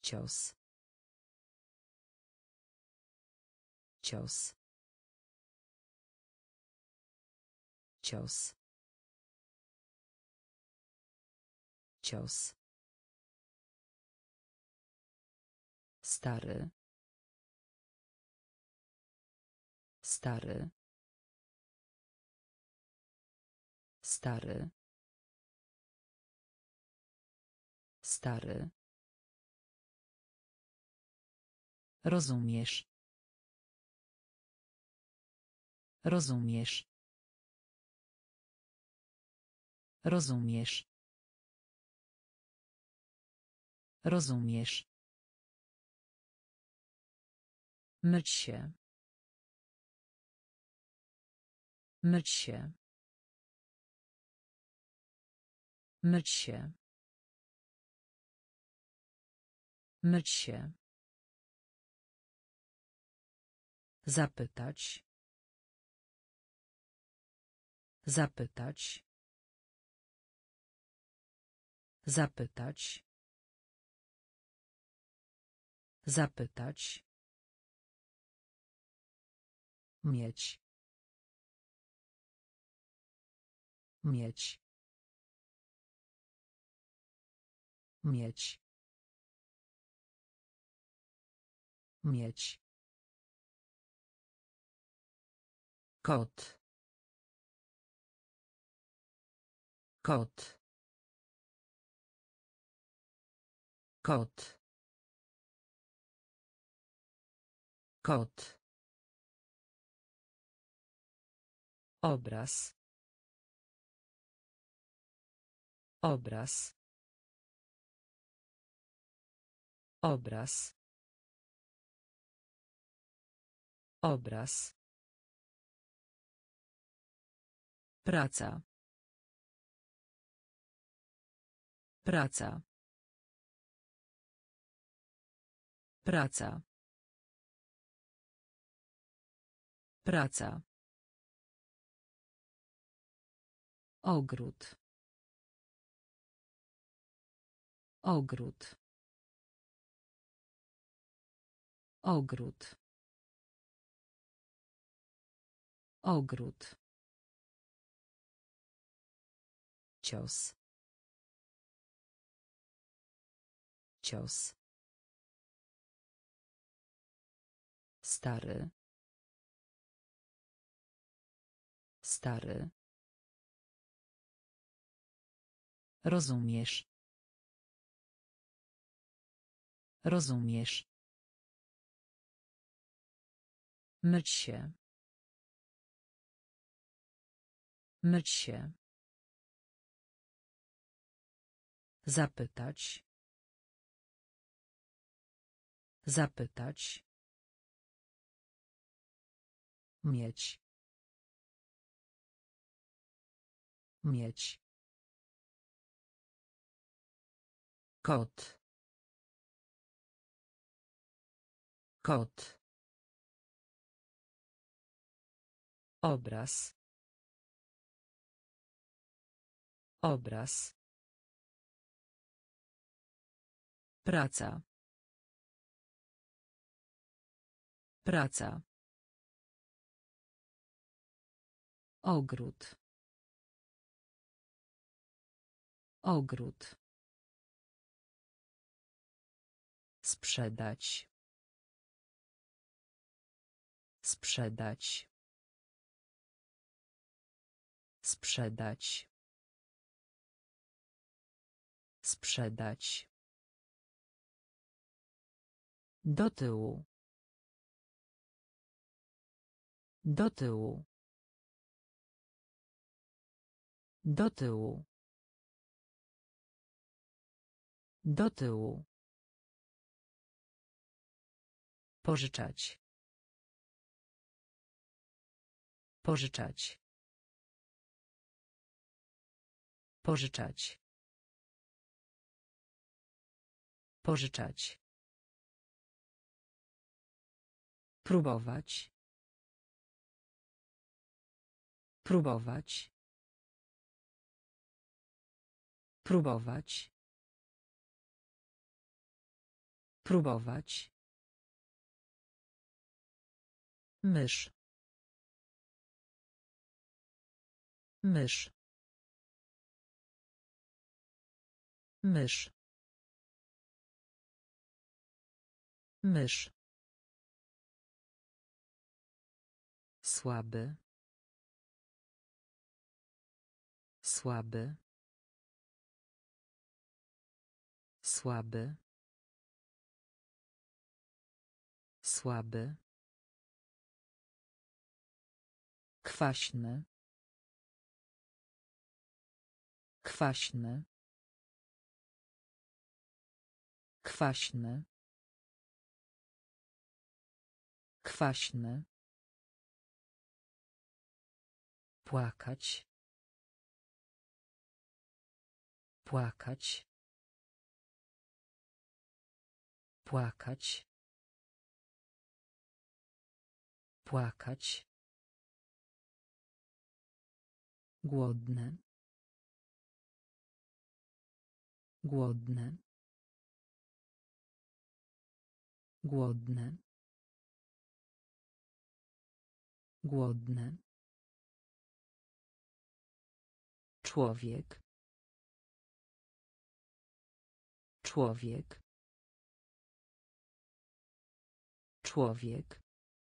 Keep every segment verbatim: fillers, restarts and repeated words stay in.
Cios. Cios. Cios. Cios. Stary. Stary. Stary. Stary. Rozumiesz. Rozumiesz. Rozumiesz. Rozumiesz. Myć się. Myć się. Myć się. Myć się. Zapytać. Zapytać. Zapytać. Zapytać. Mieć. Mieć. Mieć. Mieć. Kot. Kot. Kot. Kot. Obraz. Obraz. Obraz. Obraz. Praca. Praca. Praca. Praca. Ogród. Ogród. Ogród. Ogród. Cios. Cios. Stary. Stary. Rozumiesz. Rozumiesz. Myć się. Myć się. Zapytać. Zapytać. Mieć. Mieć. Kot. Kot. Obraz. Obraz. Praca. Praca. Ogród. Ogród. Sprzedać. Sprzedać. Sprzedać. Sprzedać. Do tyłu. Do tyłu. Do tyłu. Do tyłu. Pożyczać. Pożyczać. Pożyczać. Pożyczać. Próbować. Próbować. Próbować. Próbować. Mysz. Mysz. Mysz. Mysz. Słaby. Słaby. Słaby. Słaby. Kwaśny. Kwaśny. Kwaśny. Kwaśny. Płakać. Płakać. Płakać. Płakać. Głodny. Głodny. Głodny. Głodny. Człowiek. Człowiek. Człowiek.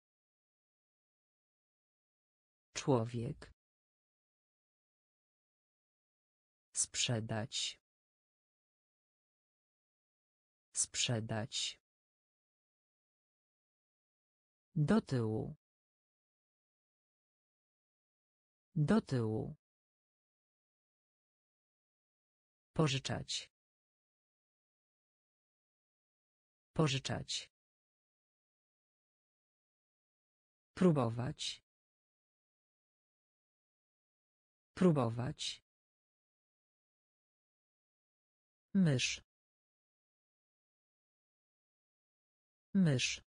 Człowiek. Sprzedać. Sprzedać. Do tyłu. Do tyłu. Pożyczać. Pożyczać. Próbować. Próbować. Mysz. Mysz.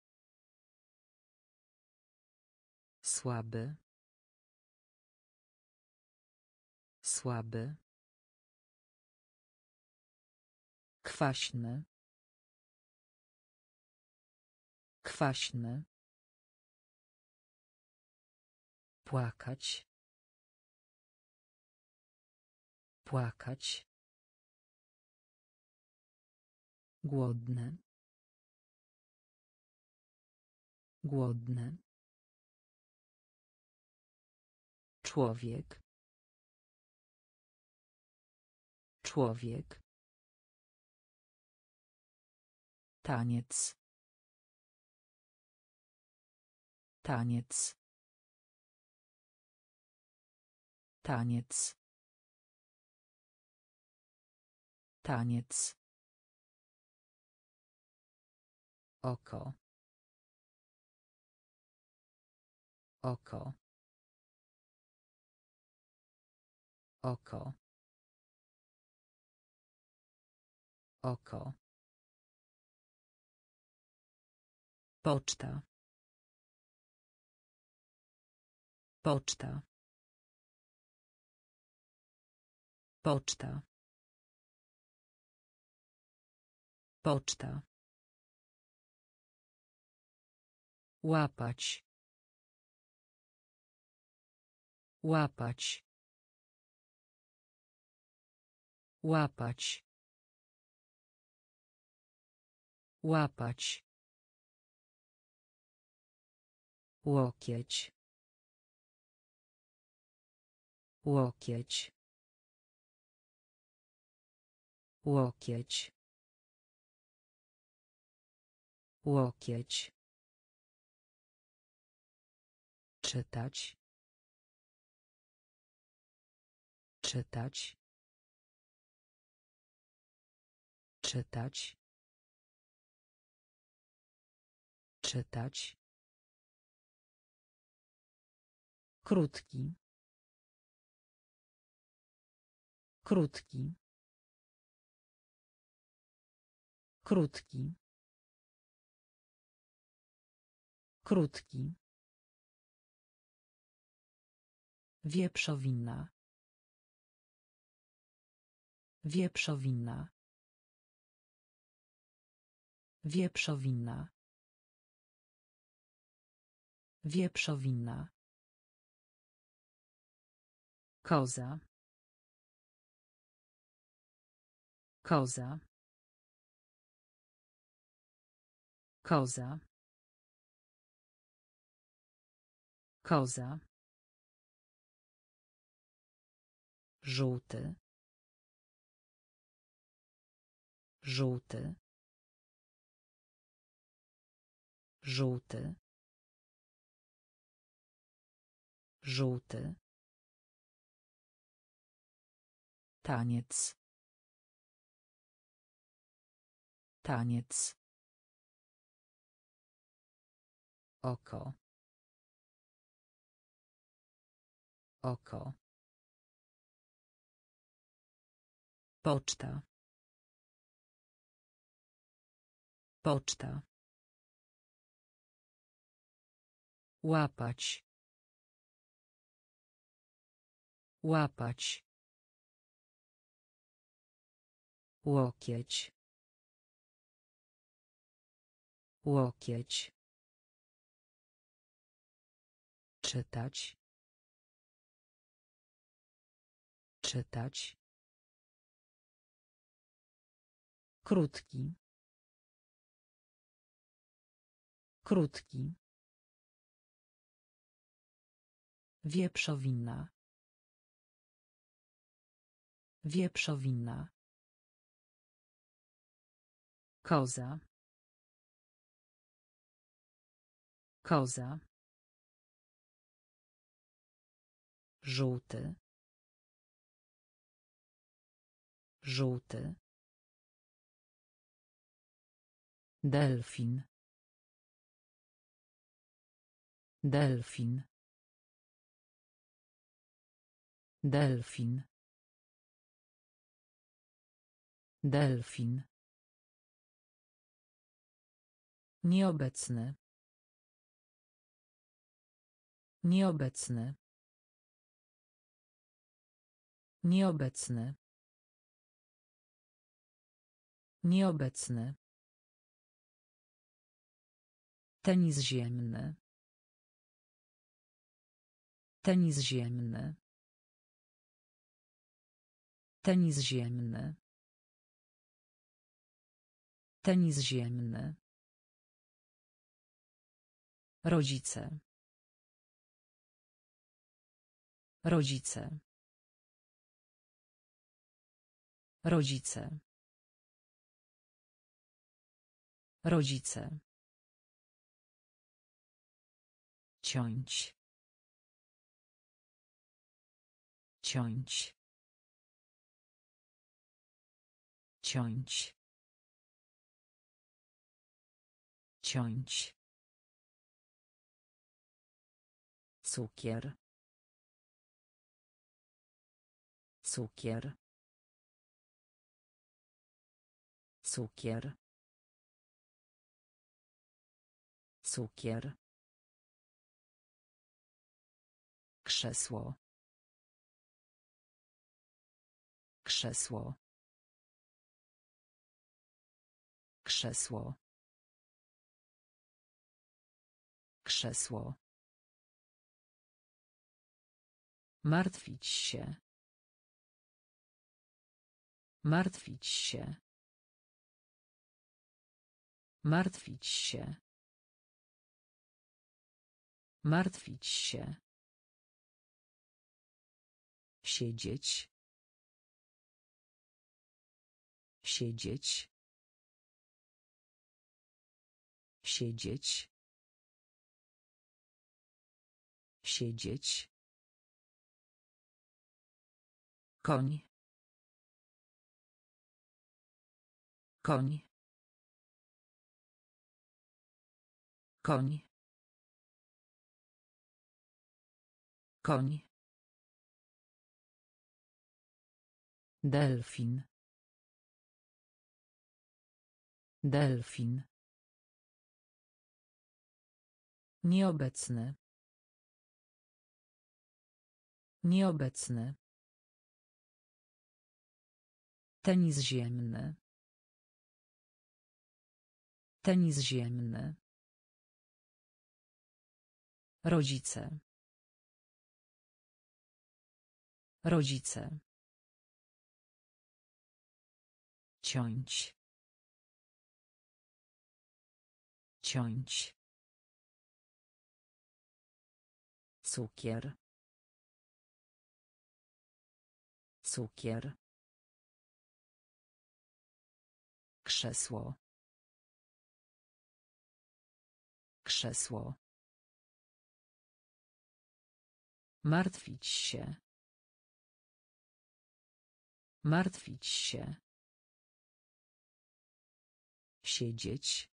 Słaby. Słaby. Kwaśny. Kwaśny. Płakać. Płakać. Głodny. Głodny. Człowiek. Człowiek. Taniec. Taniec. Taniec. Taniec. Oko. Oko. Oko. Oko. Poczta. Poczta. Poczta. Poczta. Łapać. Łapać. Łapać. Łapać. Łokieć. Łokieć. Łokieć. Łokieć. Czytać. Czytać. Czytać. Czytać. Krótki. Krótki. Krótki. Krótki. Wieprzowina. Wieprzowina. Wieprzowina. Wieprzowina. Koza. Koza. Koza. Koza. Żółty. Żółty. Żółty. Żółty. Taniec. Taniec. Oko. Oko. Poczta. Poczta. Łapać. Łapać. Łokieć. Łokieć. Czytać. Czytać. Krótki. Krótki. Wieprzowina. Wieprzowina. Koza. Koza. Żółty. Żółty. Delfin. Delfin. Delfin. Delfin. Nieobecny. Nieobecny. Nieobecny. Nieobecny. Tenis ziemny. Tenis ziemny. Tenis ziemny. Tenis ziemny. Rodzice. Rodzice. Rodzice. Rodzice. Ciąć. Ciąć. Ciąć. Ciąć. Cukier. Cukier. Cukier. Cukier. Krzesło. Krzesło. Krzesło. Krzesło. Martwić się. Martwić się. Martwić się. Martwić się. Siedzieć. Siedzieć. Siedzieć. Siedzieć. Koń. Koń. Koń. Koń. Delfin. Delfin. Nieobecny. Nieobecny. Tenis ziemny. Tenis ziemny. Rodzice. Rodzice. Ciąć. Ciąć. Cukier. Cukier. Krzesło. Krzesło. Martwić się. Martwić się. Siedzieć.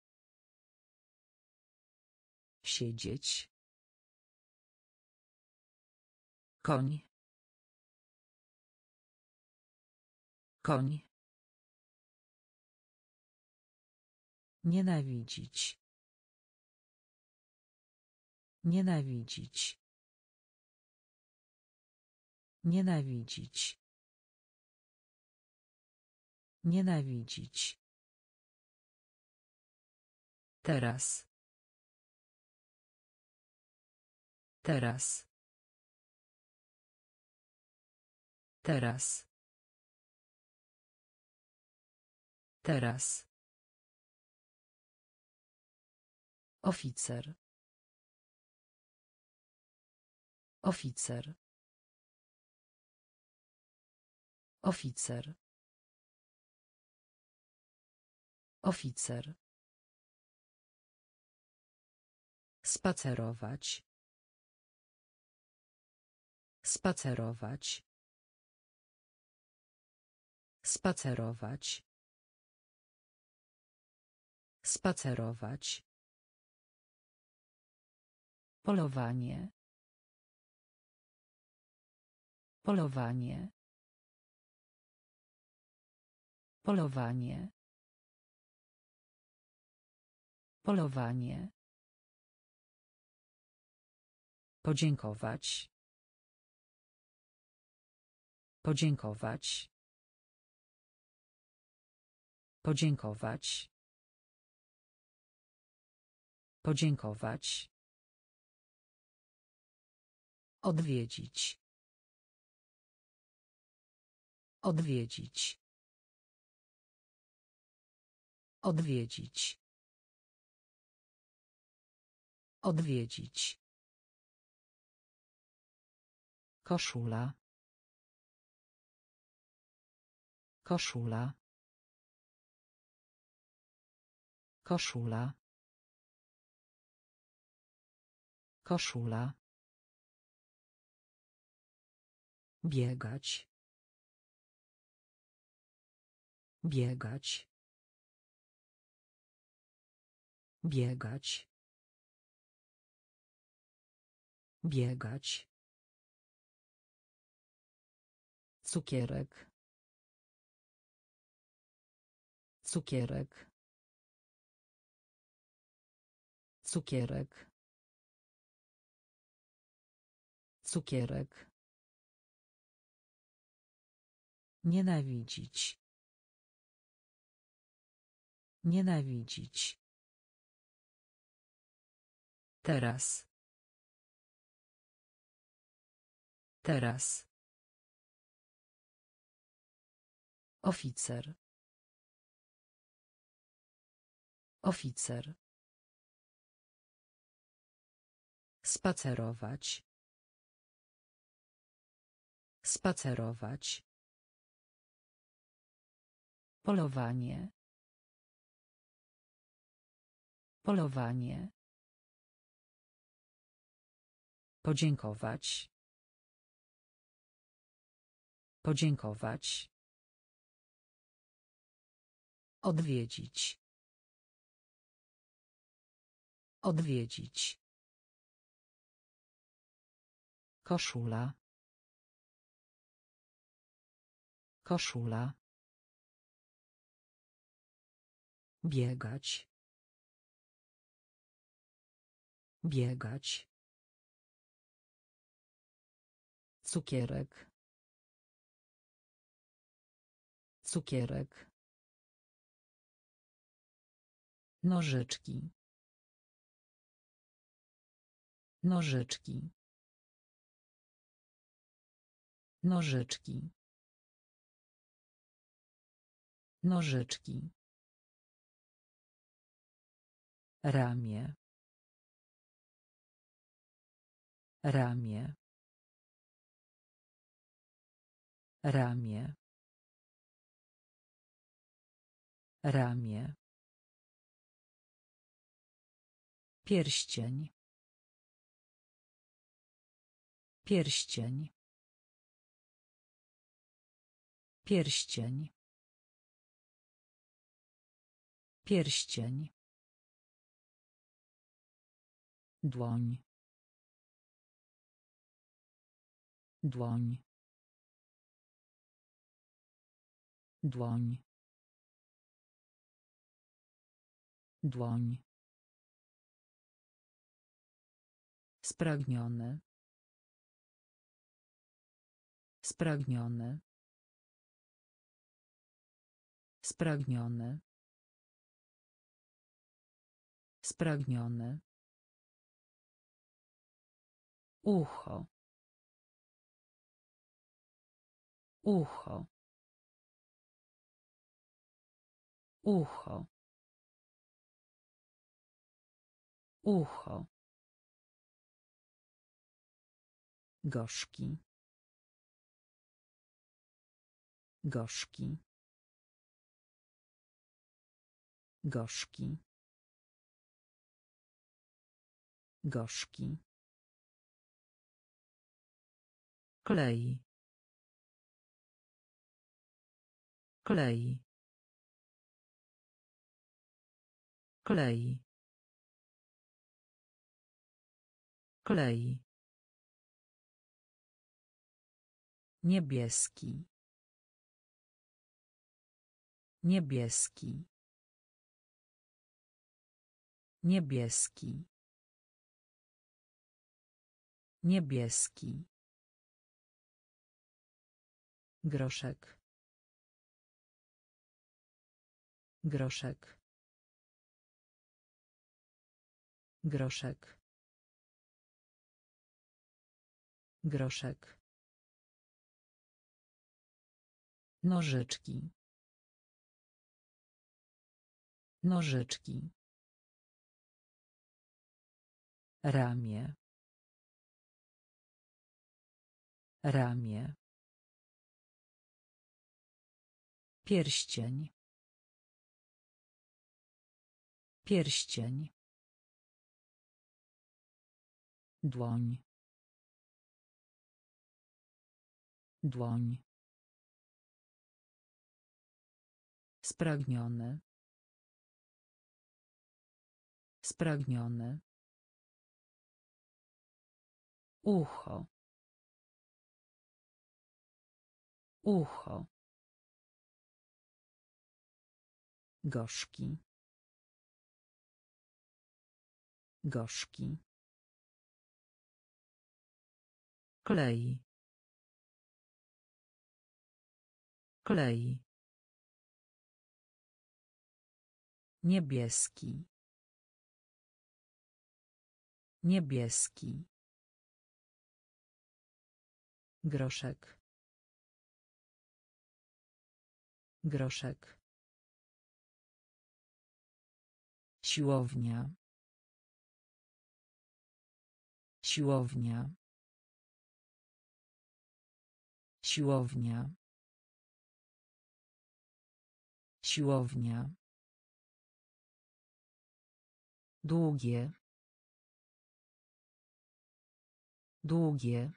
Siedzieć. Koń. Koń. Nienawidzić. Nienawidzić. Nienawidzić. Nienawidzić. Teraz. Teraz. Teraz. Teraz. Oficer. Oficer. Oficer. Oficer. Spacerować. Spacerować. Spacerować. Spacerować. Polowanie. Polowanie. Polowanie. Polowanie. Podziękować. Podziękować. Podziękować. Podziękować. Odwiedzić. Odwiedzić. Odwiedzić. Odwiedzić. Koszula. Koszula. Koszula. Koszula. Biegać. Biegać. Biegać. Biegać. Cukierek. Cukierek. Cukierek. Cukierek. Nienawidzić. Nienawidzić. Teraz. Teraz. Oficer. Oficer. Spacerować. Spacerować. Polowanie. Polowanie. Podziękować. Podziękować. Odwiedzić. Odwiedzić. Koszula. Koszula. Biegać. Biegać. Cukierek. Cukierek. Nożyczki. Nożyczki. Nożyczki. Nożyczki. Ramię. Ramię. Ramię. Ramię. Pierścień. Pierścień. Pierścień. Pierścień. Dłoń. Dłoń. Dłoń. Dłoń. Spragniony. Spragniony. Spragniony. Spragniony. Ucho. Ucho. Ucho. Ucho. Gorzki. Gorzki. Gorzki. Gorzki. Klej. Klej. Klej. Klej. Niebieski. Niebieski. Niebieski. Niebieski. Groszek. Groszek. Groszek. Groszek. Nożyczki. Nożyczki. Ramię. Ramię. Pierścień. Pierścień. Dłoń. Dłoń. Spragniony. Spragniony. Ucho. Ucho. Gorzki. Gorzki. Klej. Klej. Niebieski. Niebieski. Groszek. Groszek. Siłownia. Siłownia. Siłownia. Siłownia. Długie. Długie.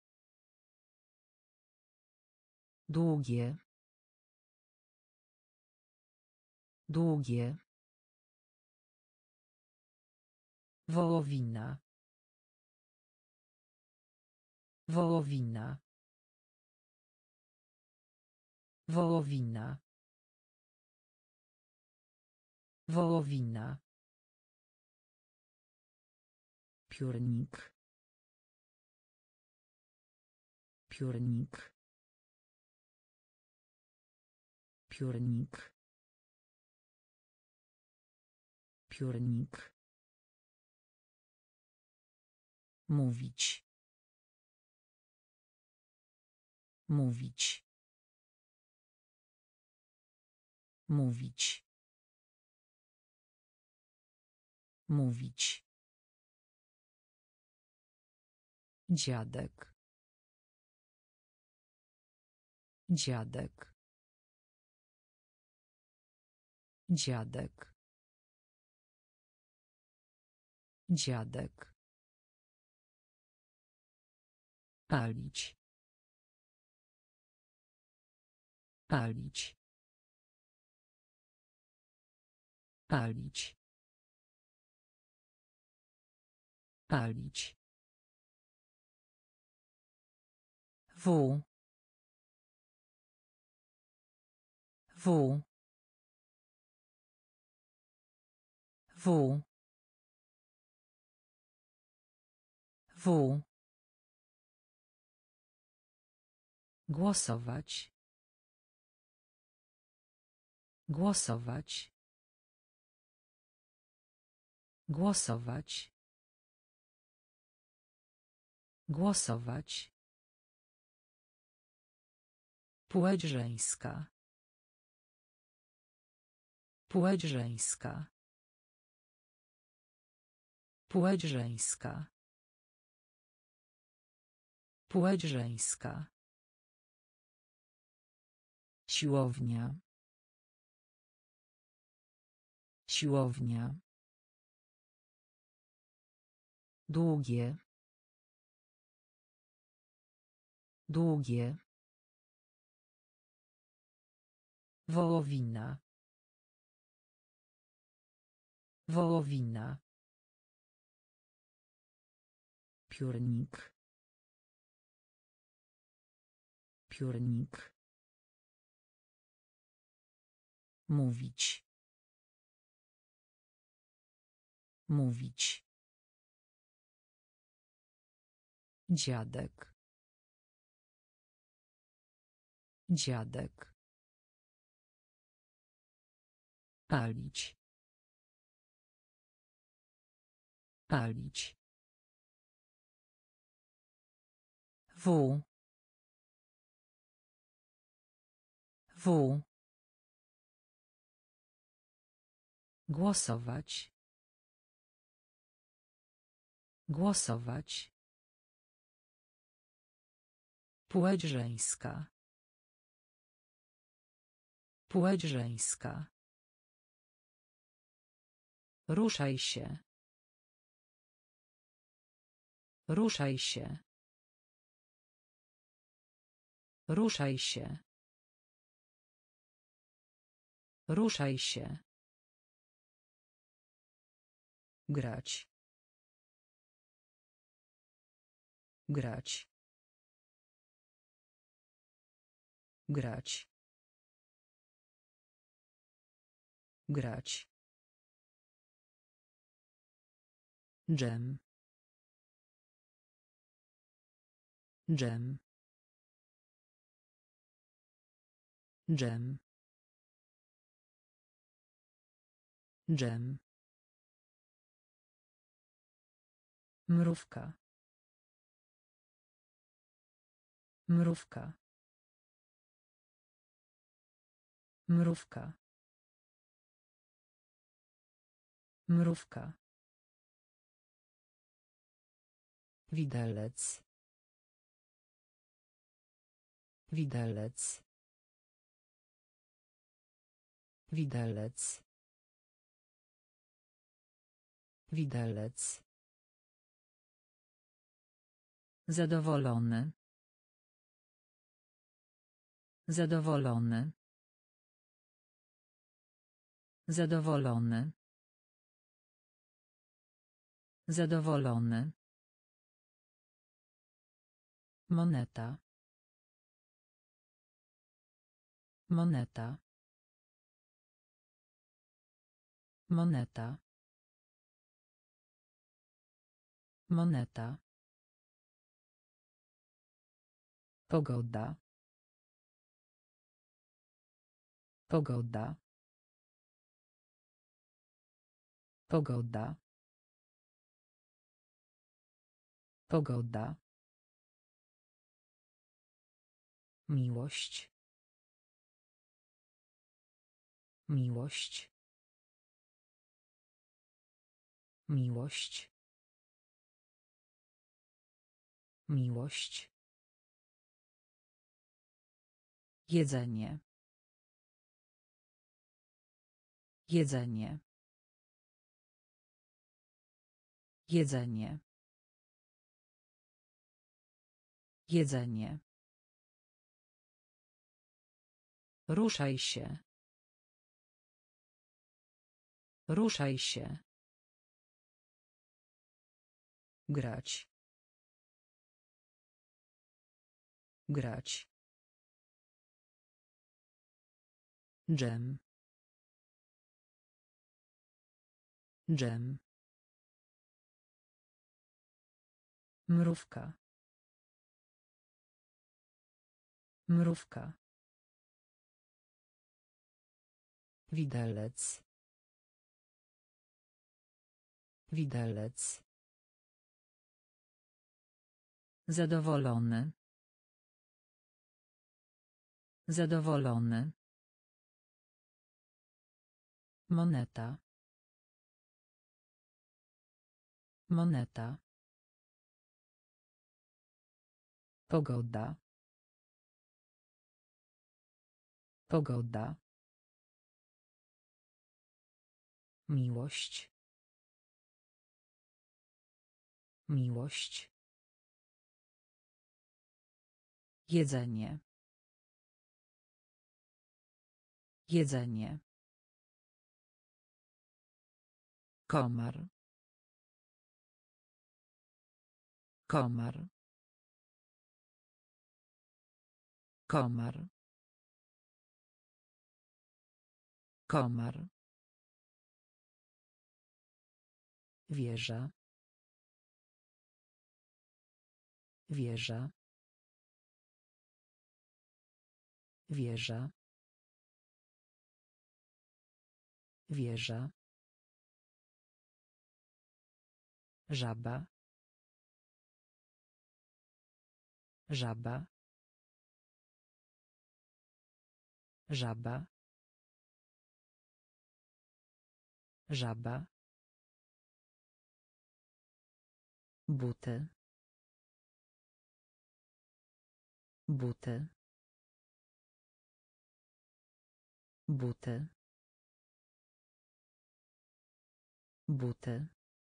Długie. Długie. Wołowina. Wołowina. Wołowina. Wołowina. Piórnik. Piórnik. Piórnik. Piórnik. Mówić. Mówić. Mówić. Mówić. Dziadek. Dziadek. Dziadek. Dziadek. Palić. Palić. Palić. Palić. W. W. W. W. Głosować. Głosować. Głosować. Głosować. Płeć żeńska. Płeć żeńska. Płeć żeńska. Płeć żeńska. Siłownia. Siłownia. Długie. Długie. Wołowina. Wołowina. Piórnik. Piórnik. Mówić. Mówić. Dziadek. Dziadek. Palić. Palić. W. W. Głosować. Głosować. Płeć żeńska. Płeć żeńska. Ruszaj się. Ruszaj się. Ruszaj się. Ruszaj się. Grać. Grać. Grać. Grać. Dżem. Dżem. Dżem. Dżem. Mrówka. Mrówka. Mrówka. Mrówka. Widelec. Widelec. Widelec. Widelec. Zadowolony. Zadowolony. Zadowolony. Zadowolony. Moneta. Moneta. Moneta. Moneta. Pogoda. Pogoda. Pogoda. Pogoda. Miłość. Miłość. Miłość. Miłość. Jedzenie. Jedzenie. Jedzenie. Jedzenie. Ruszaj się. Ruszaj się. Grać. Grać. Dżem. Dżem. Mrówka. Mrówka. Widelec. Widelec. Zadowolony. Zadowolony. Moneta. Moneta. Pogoda. Pogoda. Miłość. Miłość. Jedzenie. Jedzenie. Komar. Komar. Komar. Komar. Wieża. Wieża. Wieża. Wieża. Żaba. Żaba. Żaba. Żaba. Buty. Buty. Buty. Buty.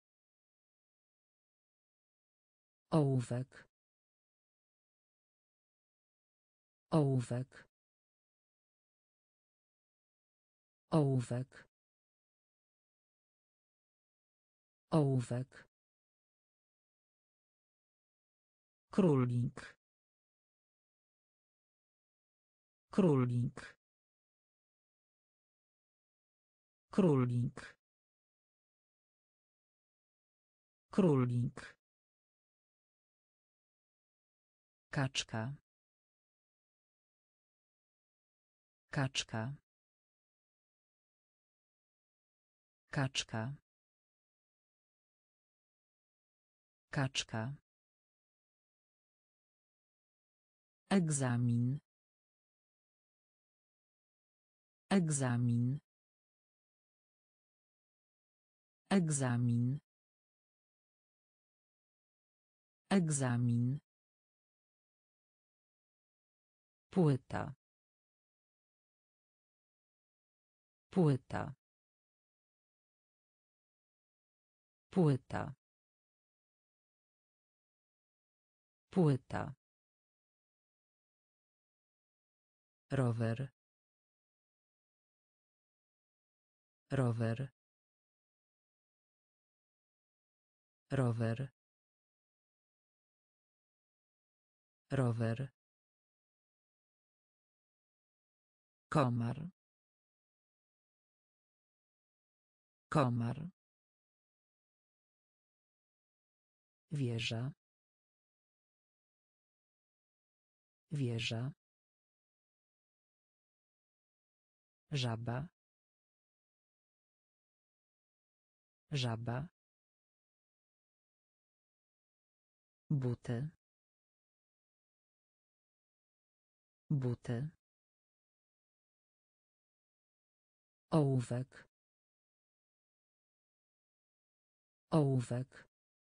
Ołówek. Ołówek. Ołówek. Ołówek. Królik. Królik. Królik. Królik. Kaczka. Kaczka. Kaczka. Kaczka. Egzamin. Egzamin. Egzamin. Egzamin. Płyta. Płyta. Płyta. Płyta. Rower. Rower. Rower. Rower. Komar. Komar. Wieża. Wieża. Żaba. Żaba. Buty. Buty. Ołówek. Ołówek.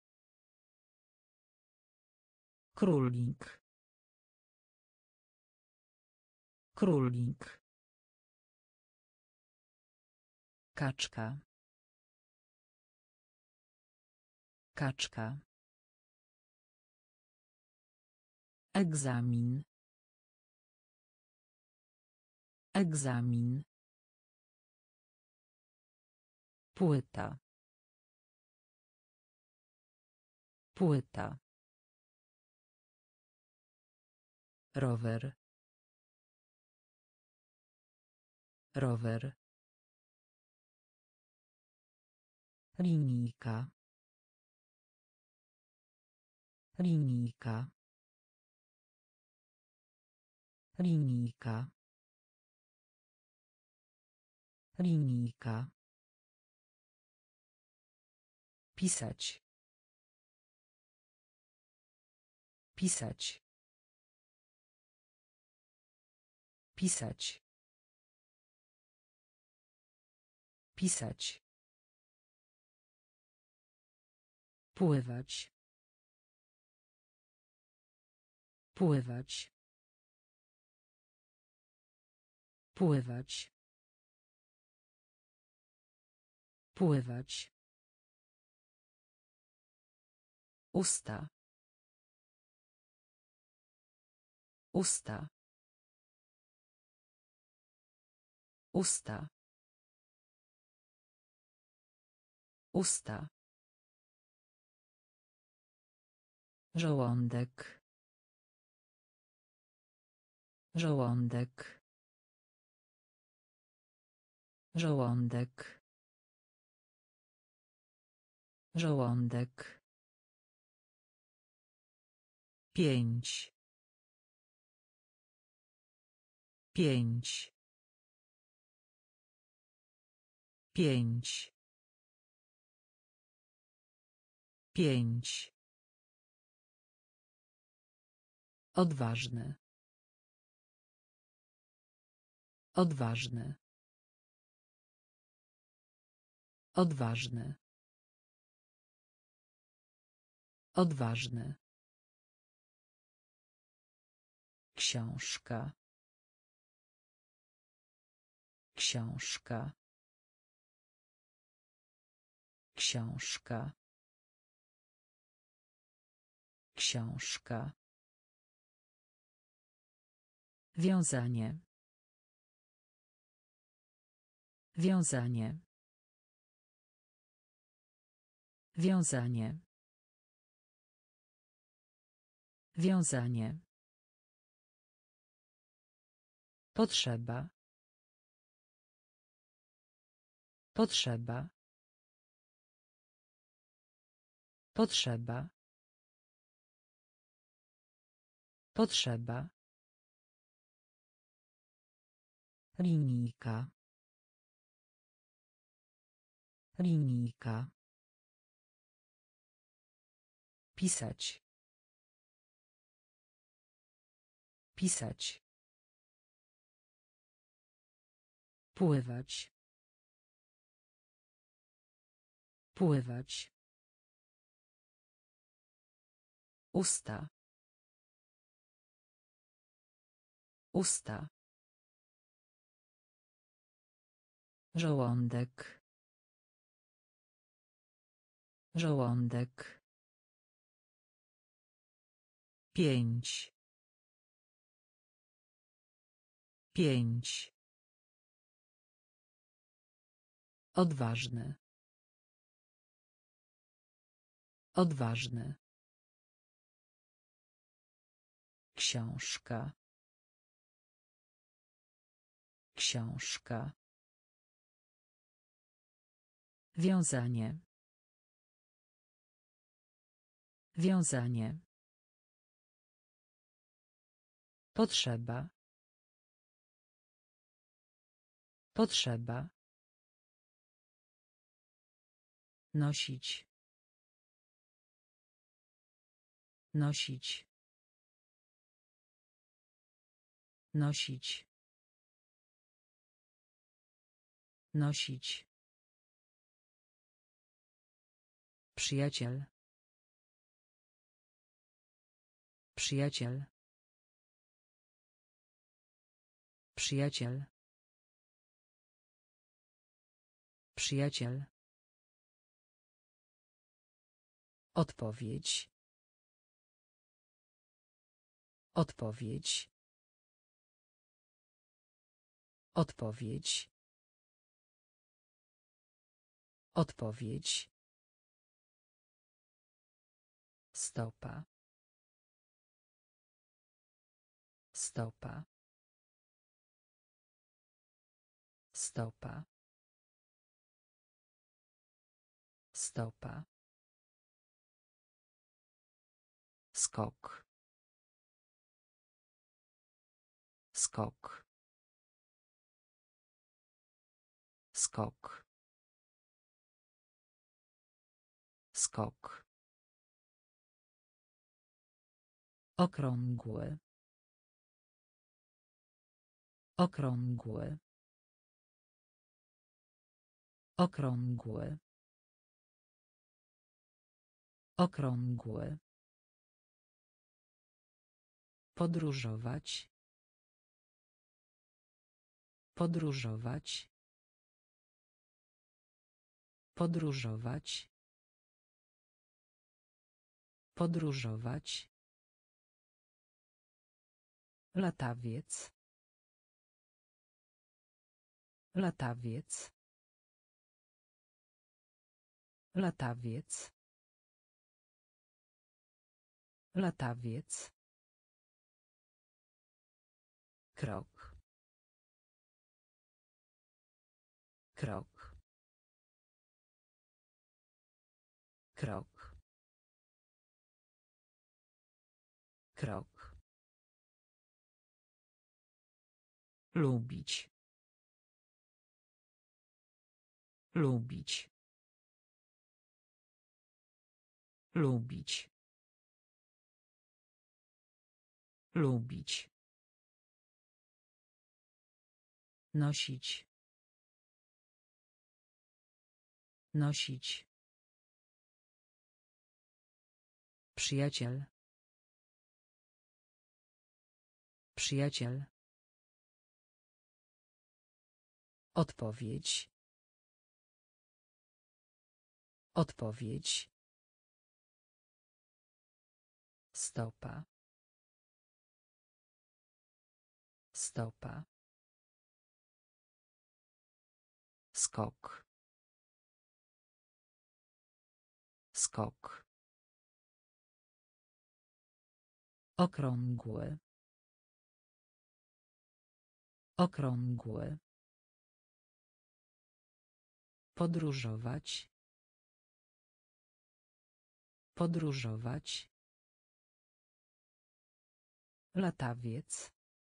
Królik. Królik. Kaczka. Kaczka. Egzamin. Egzamin. Płyta. Płyta. Rower. Rower. Linijka. Linijka. Linijka. Linijka. Pisać. Pisać. Pisać. Pisać. Pływać. Pływać. Pływać. Pływać. Usta. Usta. Usta. Usta. Żołądek. Żołądek. Żołądek. Żołądek. Pięć. Pięć. Pięć. Pięć. Odważny. Odważny. Odważny. Odważny. Książka. Książka. Książka. Książka. Wiązanie. Wiązanie. Wiązanie. Wiązanie. Potrzeba. Potrzeba. Potrzeba. Potrzeba. Linijka. Linijka. Pisać. Pisać. Pływać. Pływać. Usta. Usta. Żołądek. Żołądek. Pięć. Pięć. Odważny. Odważny. Książka. Książka. Wiązanie. Wiązanie. Potrzeba. Potrzeba. Nosić. Nosić. Nosić. Nosić. Przyjaciel. Przyjaciel. Przyjaciel. Przyjaciel. Odpowiedź. Odpowiedź. Odpowiedź. Odpowiedź. Stopa. Stopa. Stopa. Stopa. Skok. Skok. Skok. Skok. Okrągły. Okrągły. Okrągły. Okrągły. Podróżować. Podróżować. Podróżować. Podróżować. Latawiec. Latawiec. Latawiec. Latawiec. Krok. Krok. Krok. Krok. Lubić. Lubić. Lubić. Lubić. Nosić. Nosić. Przyjaciel. Przyjaciel. Odpowiedź. Odpowiedź. Stopa. Stopa. Skok. Skok. Okrągły. Okrągły. Podróżować. Podróżować. Latawiec.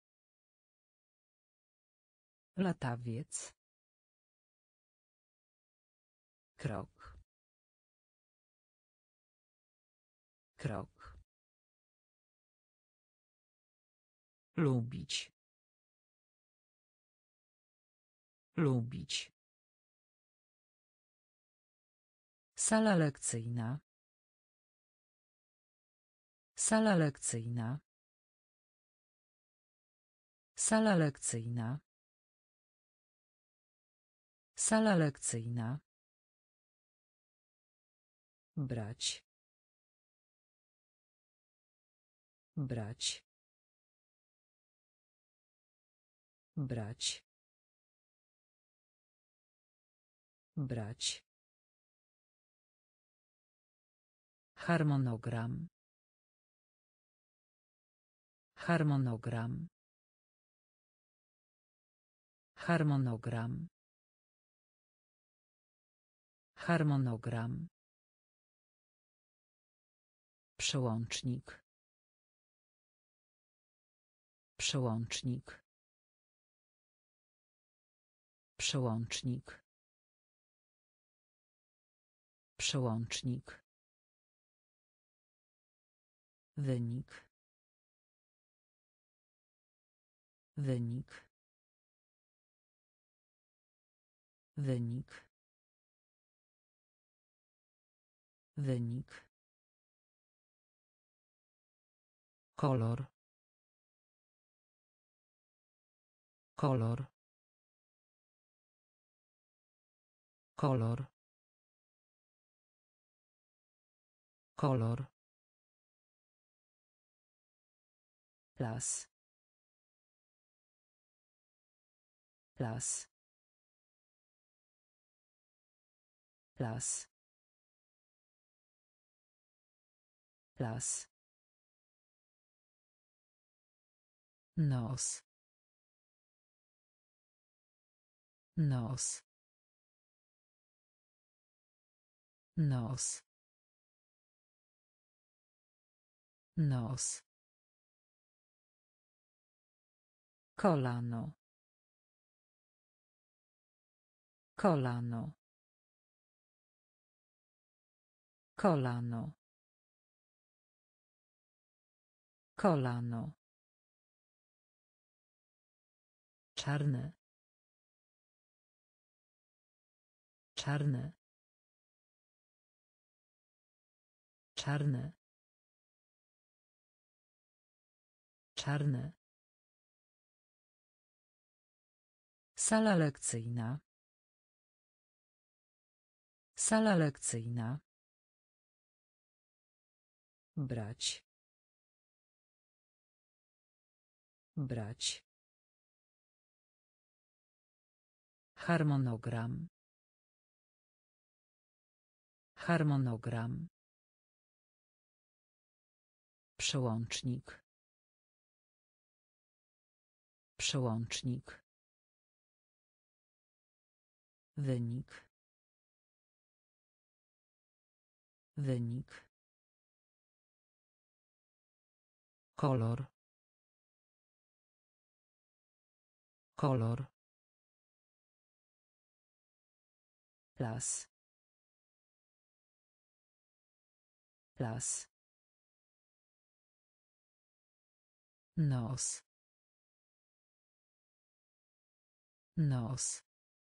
Latawiec. Krok. Krok. Lubić. Lubić. Sala lekcyjna. Sala lekcyjna. Sala lekcyjna. Sala lekcyjna. Brać. Brać. Brać. Brać. Harmonogram. Harmonogram. Harmonogram. Harmonogram. Przełącznik. Przełącznik. Przełącznik. Przełącznik. Wynik. Wynik. Wynik. Wynik. Kolor. Kolor. Kolor. Kolor. Las. Las. Las. Las. Nos. Nos. Nos. Nos. Kolano. Kolano. Kolano. Kolano. Czarny. Czarny. Czarny. Czarny. Sala lekcyjna. Sala lekcyjna. Brać. Brać. Harmonogram. Harmonogram. Przełącznik. Przełącznik. Wynik. Wynik. Kolor. Kolor. Las. Las. Nos. Nos.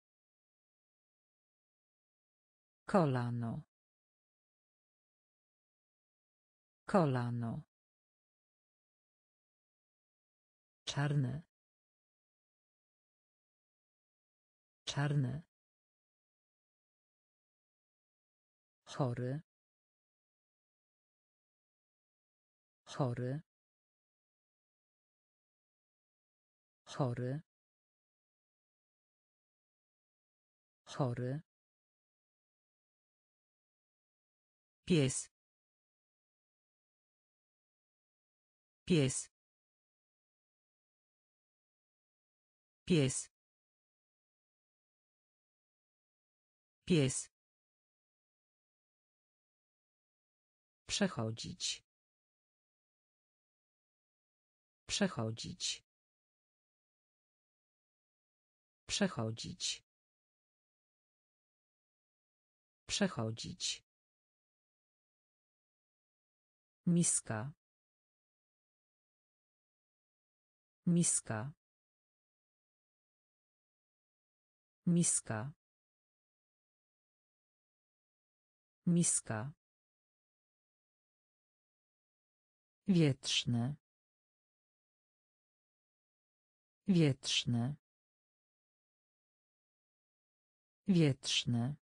Kolano. Kolano. Czarny. Czarny. Chory. Chory. Chory. Chory. Pies. Pies. Pies. Pies. Przechodzić. Przechodzić. Przechodzić. Przechodzić. Miska. Miska. Miska. Miska. Wietrzny. Wietrzny. Wietrzny.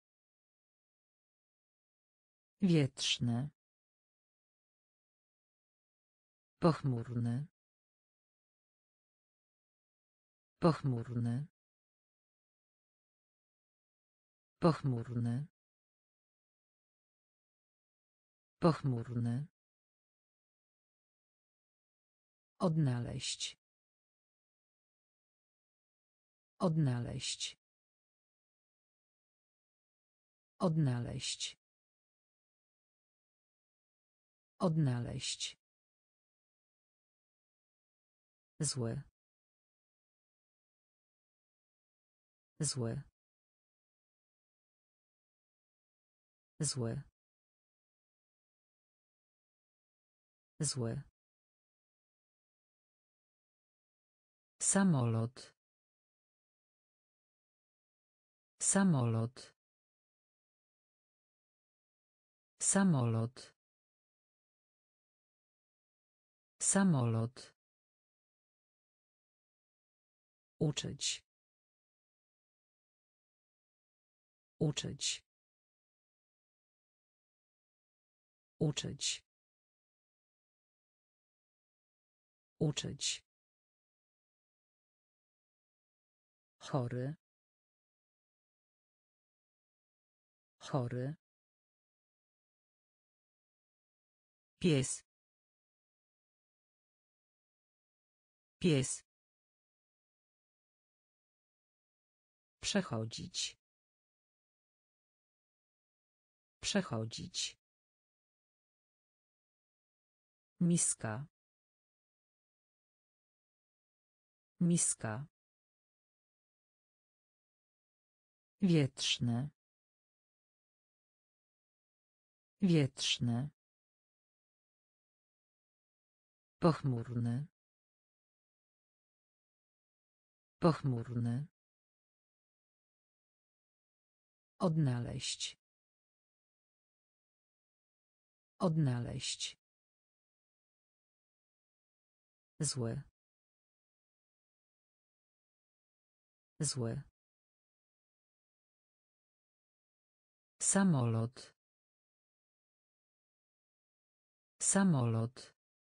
Wietrzny. Pochmurny. Pochmurny. Pochmurny. Pochmurny. Odnaleźć. Odnaleźć. Odnaleźć. Odnaleźć. Zły. Zły. Zły. Zły. Samolot. Samolot. Samolot. Samolot. Uczyć. Uczyć. Uczyć. Uczyć. Chory. Chory. Pies. Pies. Przechodzić. Przechodzić. Miska. Miska. Wietrzny. Wietrzny. Pochmurny. Pochmurny. Odnaleźć. Odnaleźć. Zły. Zły. Samolot. Samolot.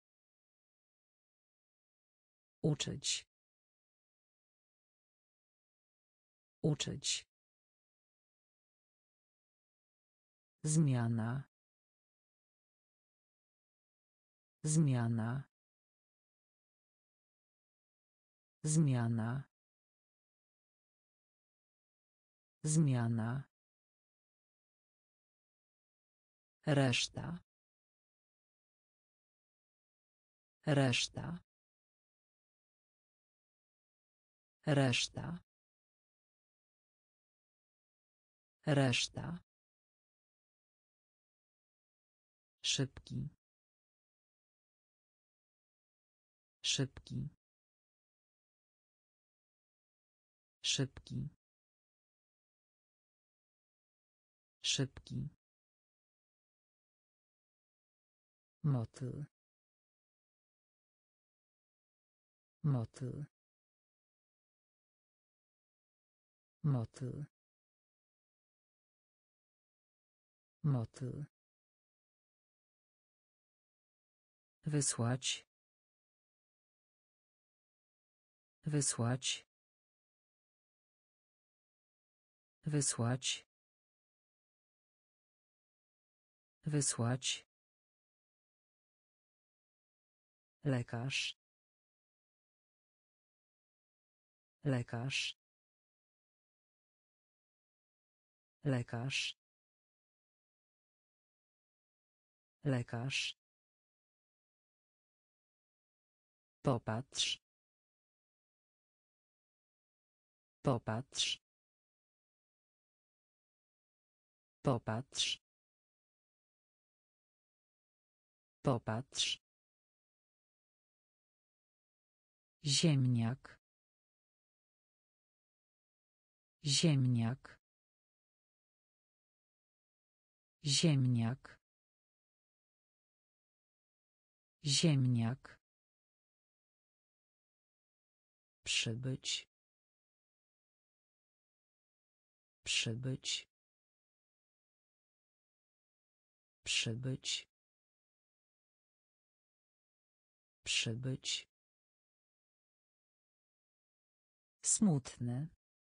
Uczyć. Uczyć. Zmiana. Zmiana. Zmiana. Zmiana. Reszta. Reszta. Reszta. Reszta. Szybki. Szybki. Szybki. Szybki. Motyl. Motyl. Motyl. Motyl. Wysłać. Wysłać. Wysłać. Wysłać. Lekarz. Lekarz. Lekarz. Lekarz. Popatrz. Popatrz. Popatrz. Popatrz. Ziemniak. Ziemniak. Ziemniak. Ziemniak. Przybyć. Przybyć. Przybyć. Przybyć. Smutny.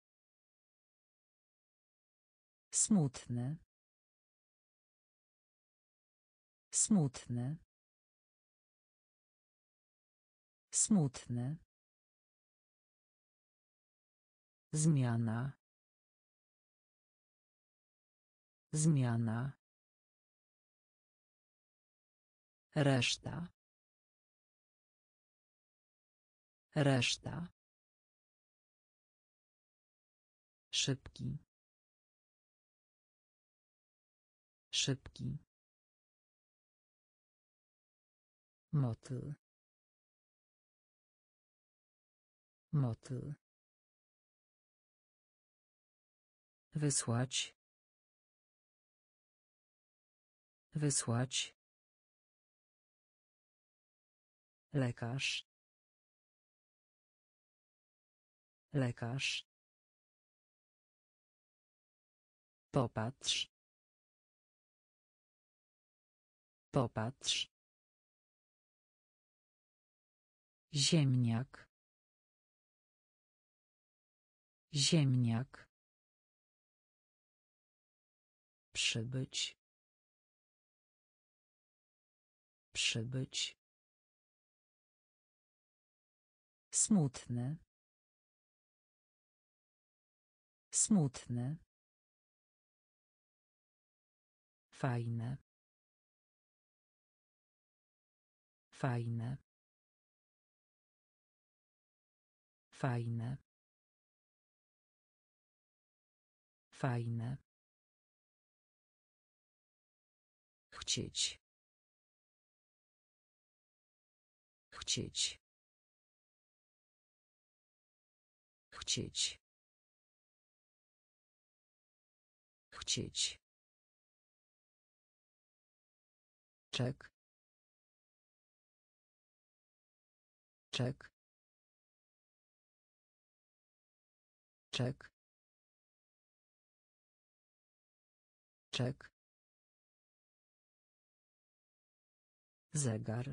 Smutny. Smutny. Smutny. Zmiana. Zmiana. Reszta. Reszta. Szybki. Szybki. Motyl. Motyl. Wysłać. Wysłać. Lekarz. Lekarz. Popatrz. Popatrz. Ziemniak. Ziemniak. Przybyć. Przybyć. Smutny. Smutny. Fajne. Fajne. Fajne. Fajne. Chcieć. Chcieć. Chcieć. Chcieć. Czek. Czek. Czek. Czek. Zegar.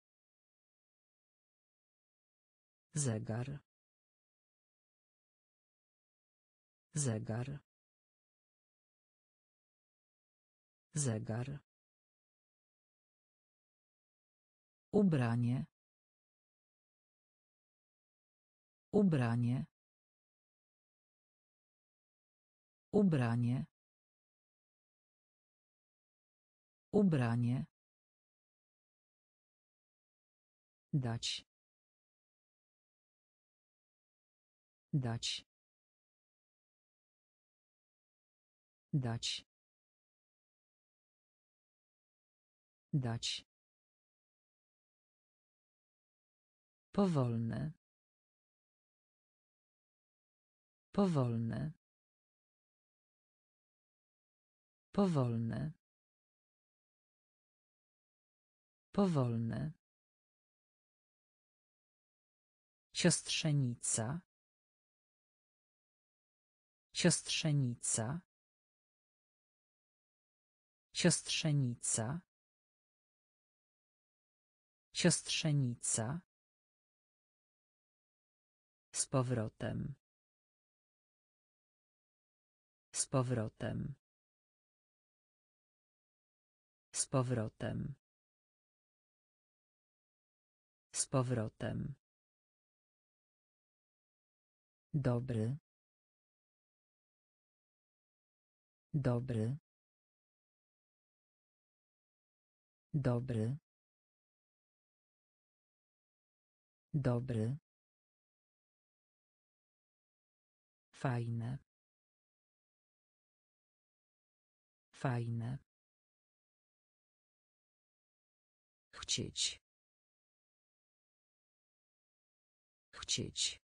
Zegar. Zegar. Zegar. Ubranie. Ubranie. Ubranie. Ubranie. Dać. Dać. Dać. Dać. Powolne. Powolne. Powolne. Powolne. Siostrzenica. Siostrzenica. Siostrzenica. Siostrzenica. Z powrotem. Z powrotem. Z powrotem. Z powrotem. Dobry. Dobry. Dobry. Dobry. Fajne. Fajne. Chcieć. Chcieć.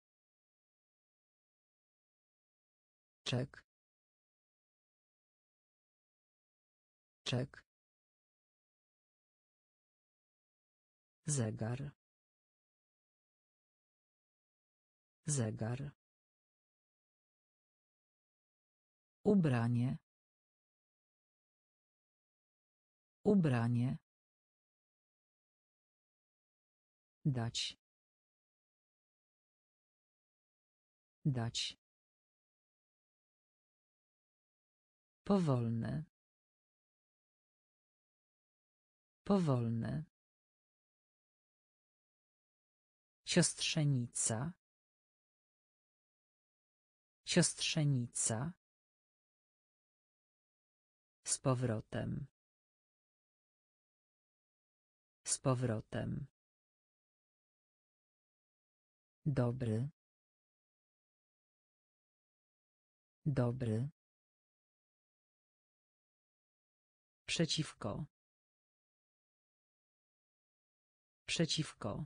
Czek. Czek. Zegar. Zegar. Ubranie. Ubranie. Dać. Dać. Powolne. Powolne. Siostrzenica. Siostrzenica. Z powrotem. Z powrotem. Dobry. Dobry. Przeciwko. Przeciwko.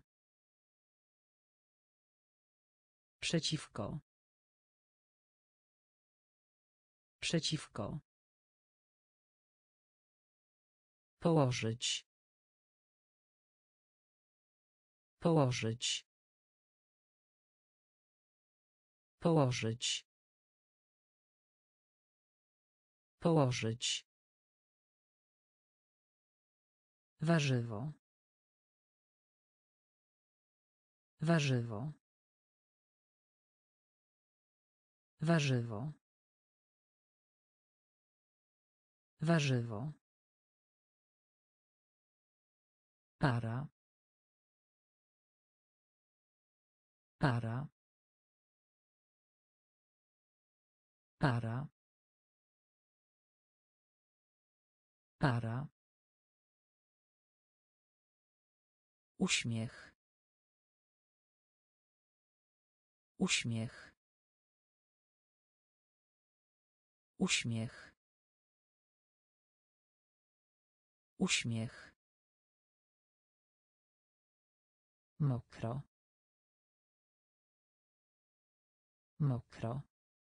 Przeciwko. Przeciwko. Położyć. Położyć. Położyć. Położyć. Warzywo. Warzywo. Warzywo. Warzywo. Para. Para. Para. Para. Uśmiech. Uśmiech. Uśmiech. Uśmiech. Mokro. Mokro.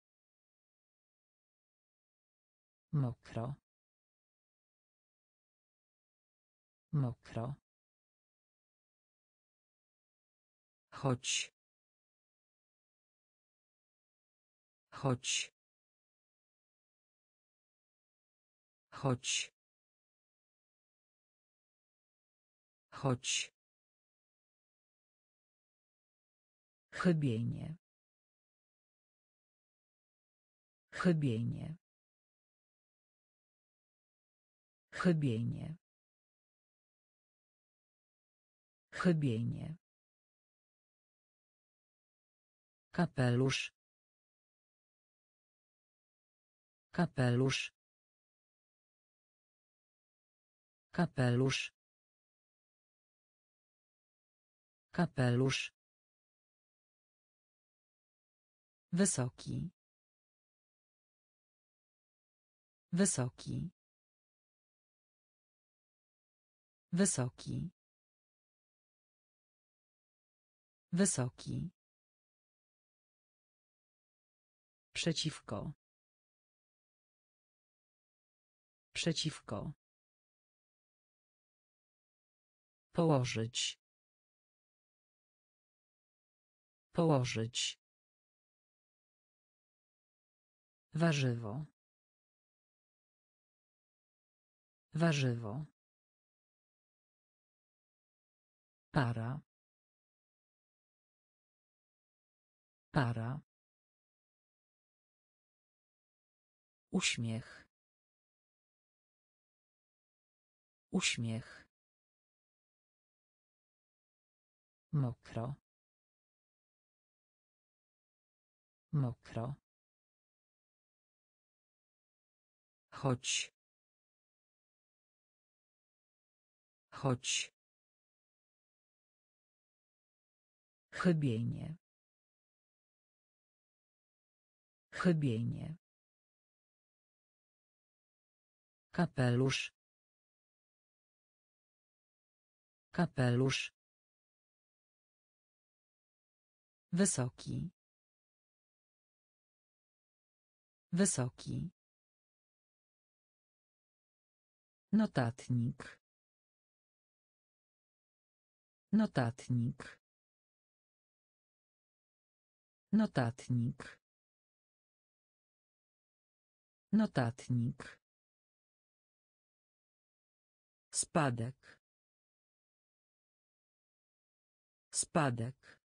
Mokro. Mokro. Chodź. Chodź. Chodź. Chodź. Chybienie. Chybienie. Chybienie. Chybienie. Kapelusz. Kapelusz. Kapelusz. Kapelusz. Wysoki. Wysoki. Wysoki. Wysoki. Przeciwko. Przeciwko. Położyć. Położyć. Warzywo. Warzywo. Para. Para. Uśmiech. Uśmiech. Mokro. Mokro. Chodź. Chodź. Chybienie. Chybienie. Kapelusz. Kapelusz. Wysoki. Wysoki. Notatnik. Notatnik. Notatnik. Notatnik. Spadek. Spadek.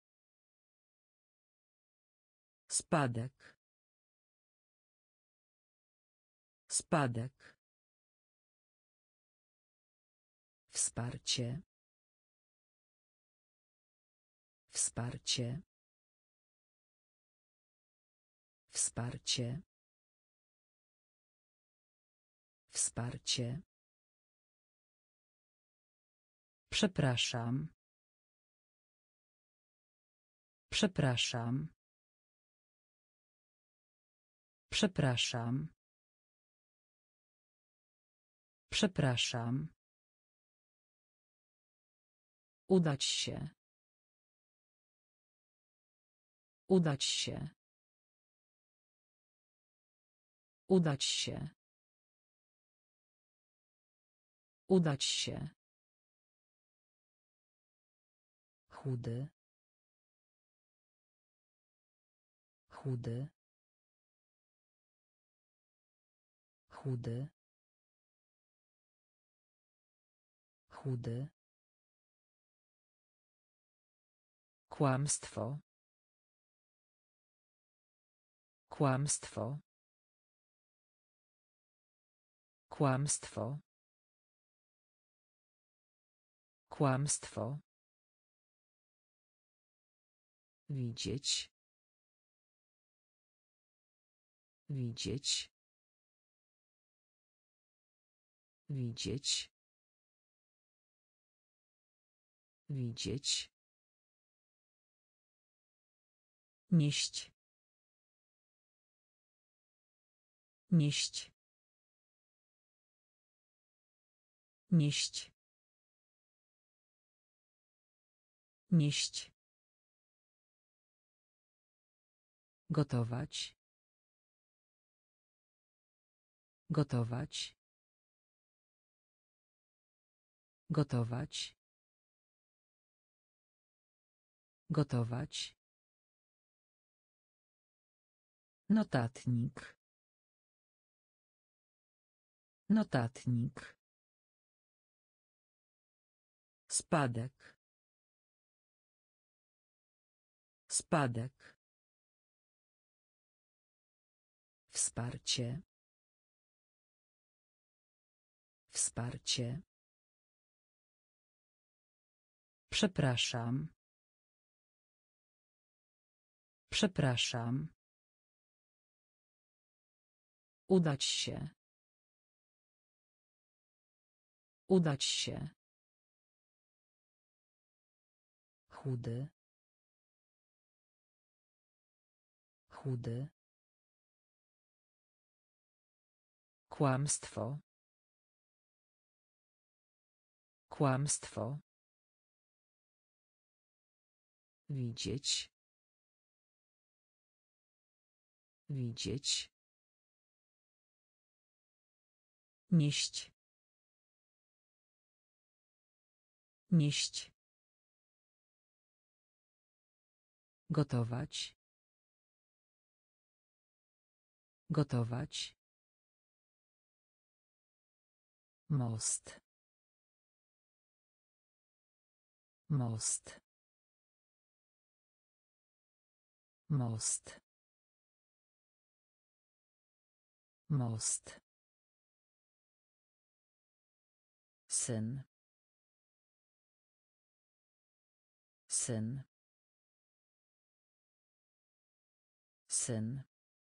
Spadek. Spadek. Wsparcie. Wsparcie. Wsparcie. Wsparcie. Przepraszam. Przepraszam. Przepraszam. Przepraszam. Udać się. Udać się. Udać się. Udać się. Chudy. Chudy. Chudy. Chudy. Kłamstwo. Kłamstwo. Kłamstwo. Kłamstwo. Widzieć. Widzieć. Widzieć. Widzieć. Nieść. Nieść. Nieść. Nieść. Gotować. Gotować. Gotować. Gotować. Notatnik. Notatnik. Spadek. Spadek. Wsparcie. Wsparcie. Przepraszam. Przepraszam. Udać się. Udać się. Chudy. Chudy. Kłamstwo. Kłamstwo. Widzieć. Widzieć. Nieść. Nieść. Gotować. Gotować. Most. Most. Most. Most. Syn. Syn. Syn.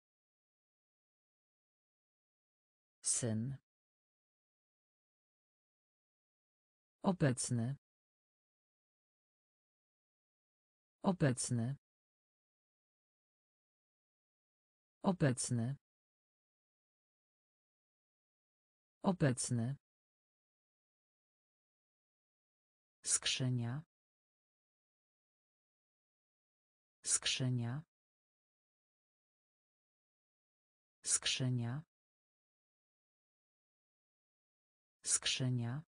Syn. Obecny. Obecny. Obecny. Obecny. Skrzynia. Skrzynia. Skrzynia. Skrzynia.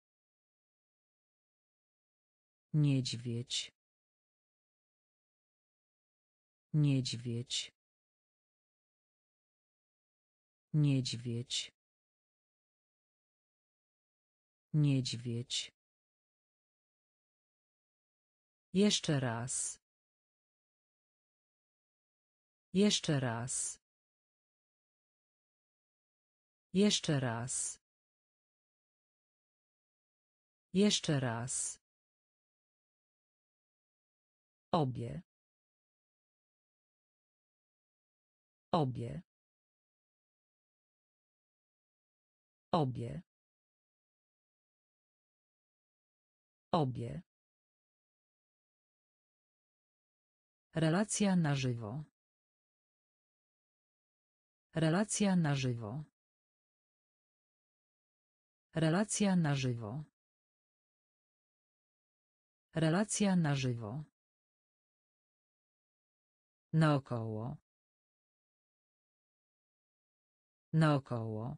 Niedźwiedź. Niedźwiedź. Niedźwiedź. Niedźwiedź. Jeszcze raz. Jeszcze raz. Jeszcze raz. Jeszcze raz. Obie. Obie. Obie. Obie. Relacja na żywo. Relacja na żywo. Relacja na żywo. Relacja na żywo. Naokoło. Naokoło.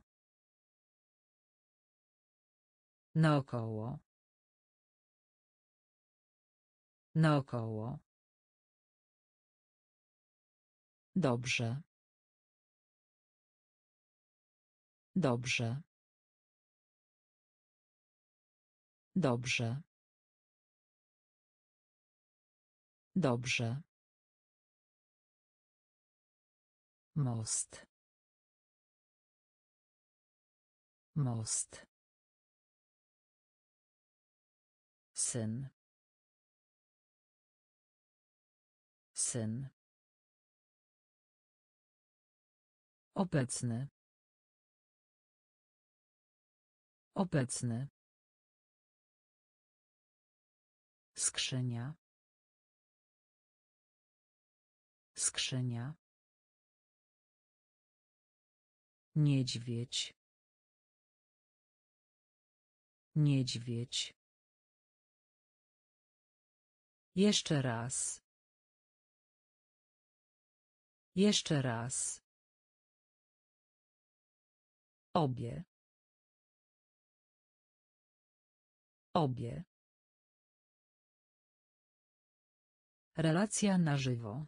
Naokoło. Naokoło. Dobrze. Dobrze. Dobrze. Dobrze. Most. Most. Syn. Syn. Obecny. Obecny. Skrzynia. Skrzynia. Niedźwiedź. Niedźwiedź. Jeszcze raz. Jeszcze raz. Obie. Obie. Relacja na żywo.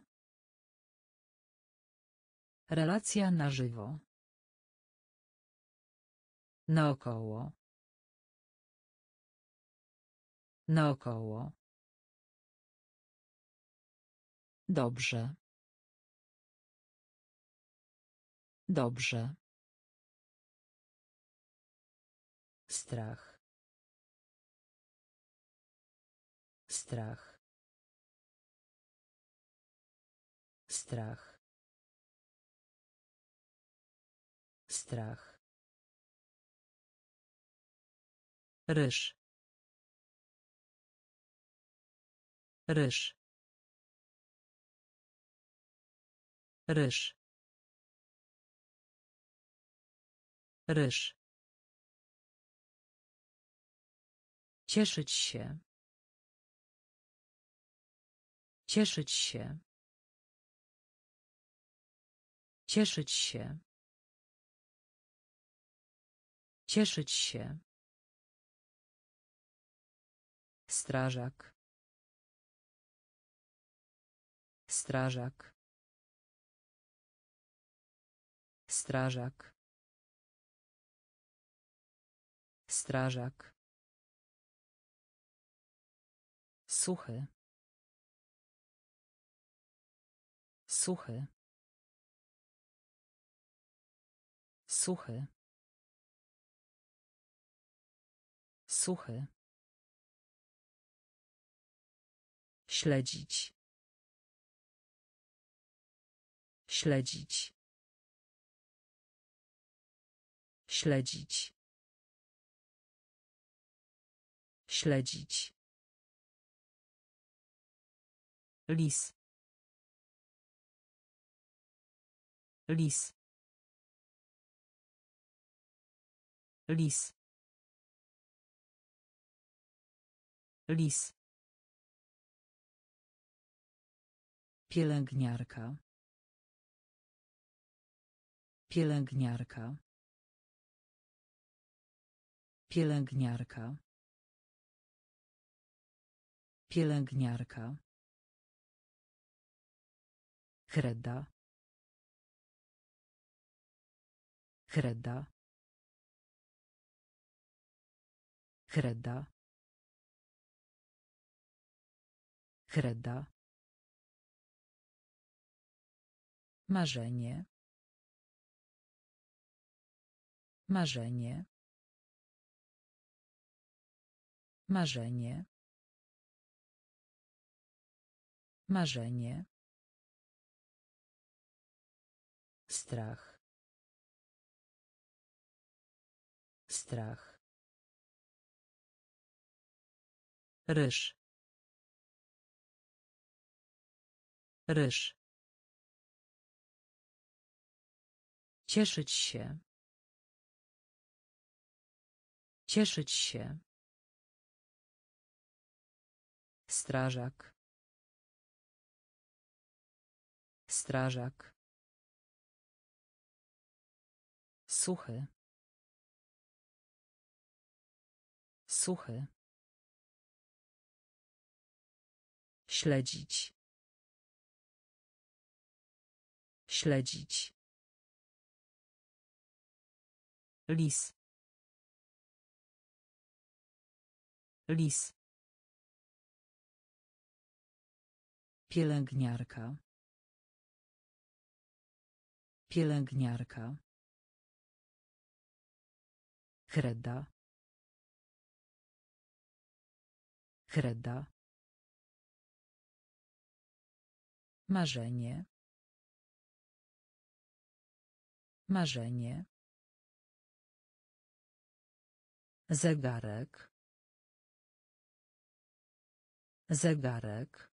Relacja na żywo. Naokoło. Naokoło. Dobrze. Dobrze. Strach. Strach. Strach. Strach. Ryż. Ryż. Ryż. Ryż. Cieszyć się. Cieszyć się. Cieszyć się. Cieszyć się. Strażak. Strażak. Strażak. Strażak. Suchy. Suchy. Suchy. Suchy. Śledzić. Śledzić. Śledzić. Śledzić. Lis. Lis. Lis. Lis. Pielęgniarka. Pielęgniarka. Pielęgniarka. Pielęgniarka. Kreda. Kreda. Kreda. Kreda. Marzenie. Marzenie. Marzenie. Marzenie. Strach. Strach. Ryż. Ryż. Cieszyć się. Cieszyć się. Strażak. Strażak. Suchy. Suchy. Śledzić. Śledzić. Lis. Lis. Pielęgniarka. Pielęgniarka. Kreda. Kreda. Marzenie. Marzenie. Zegarek. Zegarek.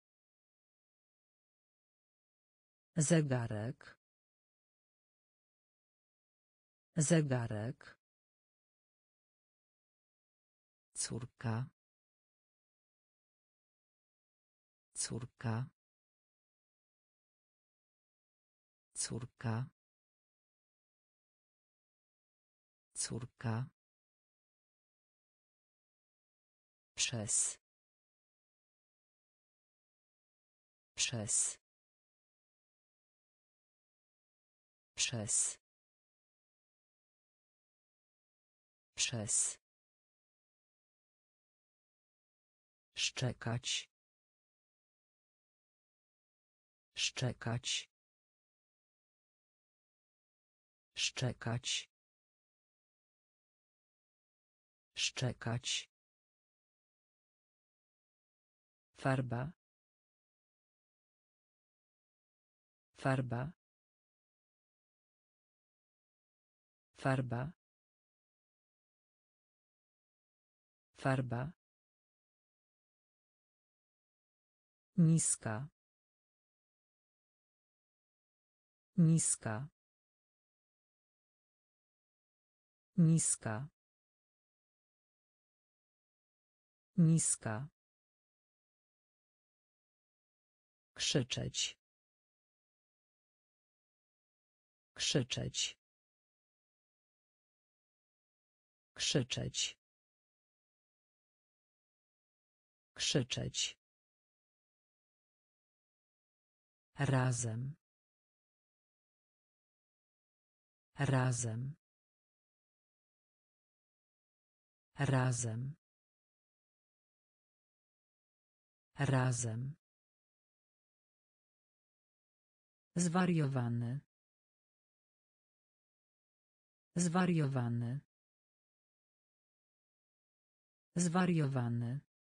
Zegarek. Zegarek. Córka. Córka. Córka. Córka. Przez. Przez. Przez. Przez. Szczekać. Szczekać. Szczekać. Szczekać. Farba. Farba. Farba. Farba. Niska. Niska. Niska. Niska. Krzyczeć. Krzyczeć. Krzyczeć. Krzyczeć. Razem. Razem. Razem. Razem. Zwariowany. Zwariowany. Zwariowany.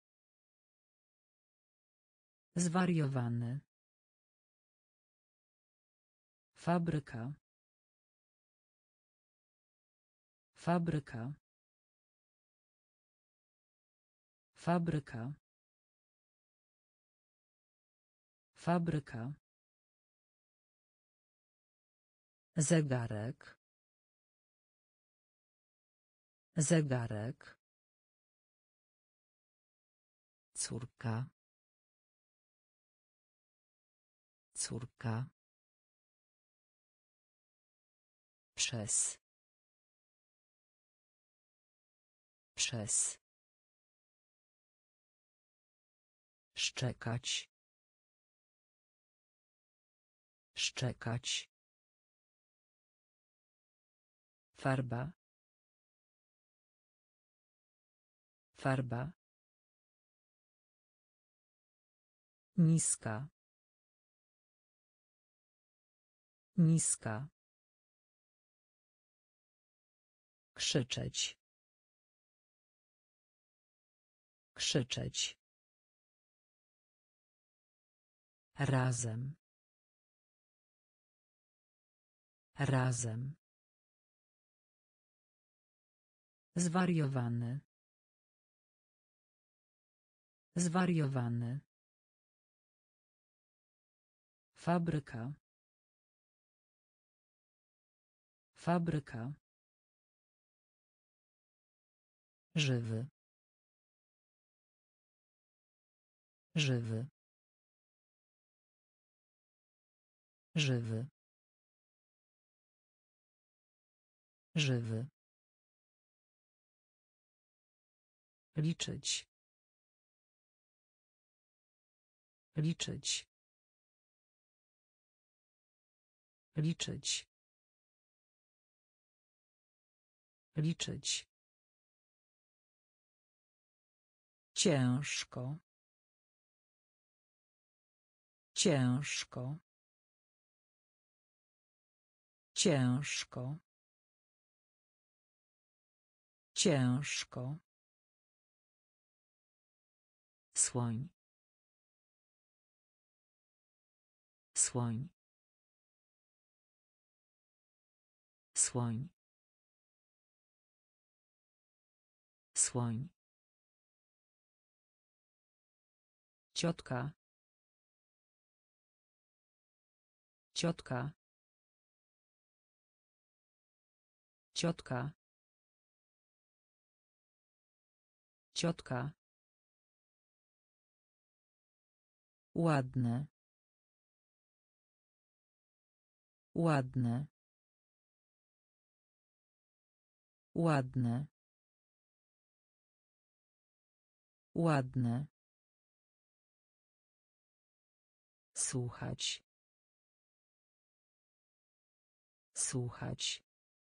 Zwariowany. Fabryka. Fabryka. Fabryka. Fabryka. Zegarek. Zegarek. Córka. Córka. Przez. Przez. Szczekać. Szczekać. Farba. Farba. Niska. Niska. Krzyczeć. Krzyczeć. Razem. Razem. Zwariowany. Zwariowany. Fabryka. Fabryka. Żywy. Żywy. Żywy. Żywy. Liczyć. Liczyć. Liczyć. Liczyć. Ciężko. Ciężko. Ciężko. Ciężko. Słoń. Słoń. Słoń. Słoń. Ciotka. Ciotka. Ciotka. Ciotka. Ładne. Ładne. Ładne. Ładne. Słuchać. Słuchać.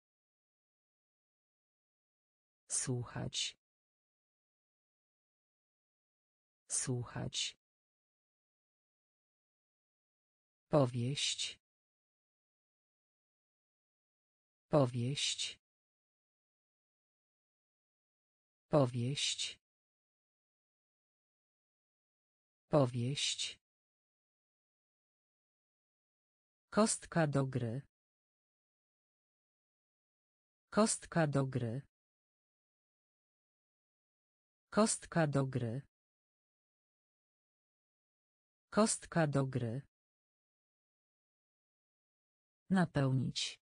Słuchać. Słuchać. Powieść. Powieść. Powieść. Powieść. Kostka do gry. Kostka do gry. Kostka do gry. Kostka do gry. Napełnić.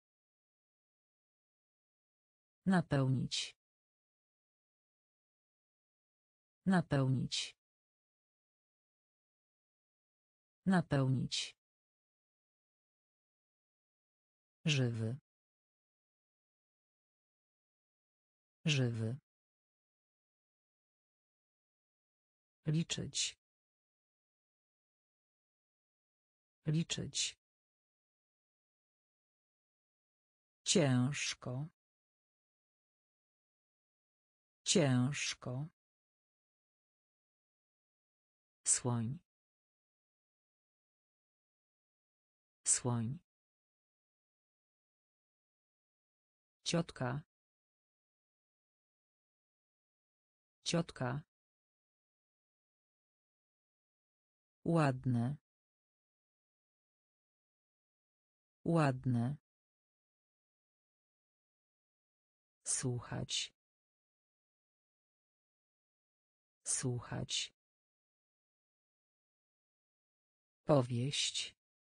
Napełnić. Napełnić. Napełnić. Żywy. Żywy. Liczyć. Liczyć. Ciężko. Ciężko. Słoń. Słoń. Ciotka. Ciotka. Ładne. Ładne. Słuchać. Słuchać. Powieść.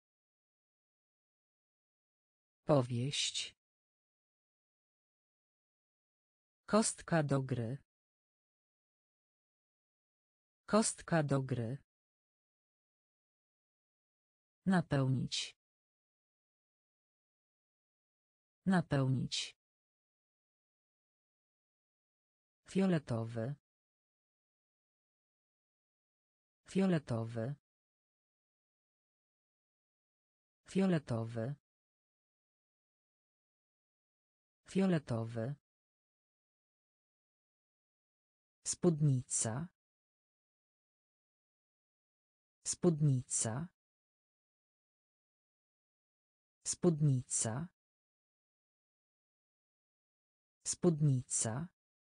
Powieść. Kostka do gry. Kostka do gry. Napełnić. Napełnić. Fioletowy. Fioletowy. Fioletowy. Fioletowy. Spódnica. Spódnica. Spódnica. Spódnica.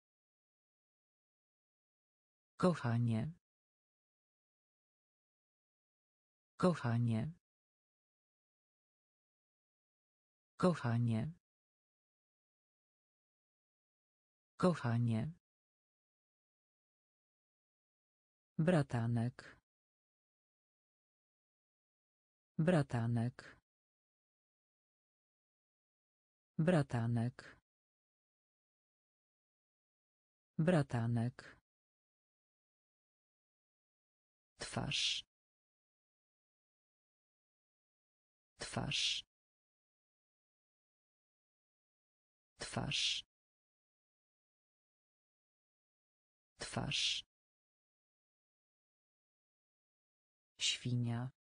Kochanie. Kochanie. Kochanie. Kochanie. Bratanek. Bratanek. Bratanek. Bratanek. Twarz. Twarz. Twarz. Twarz. Świnia.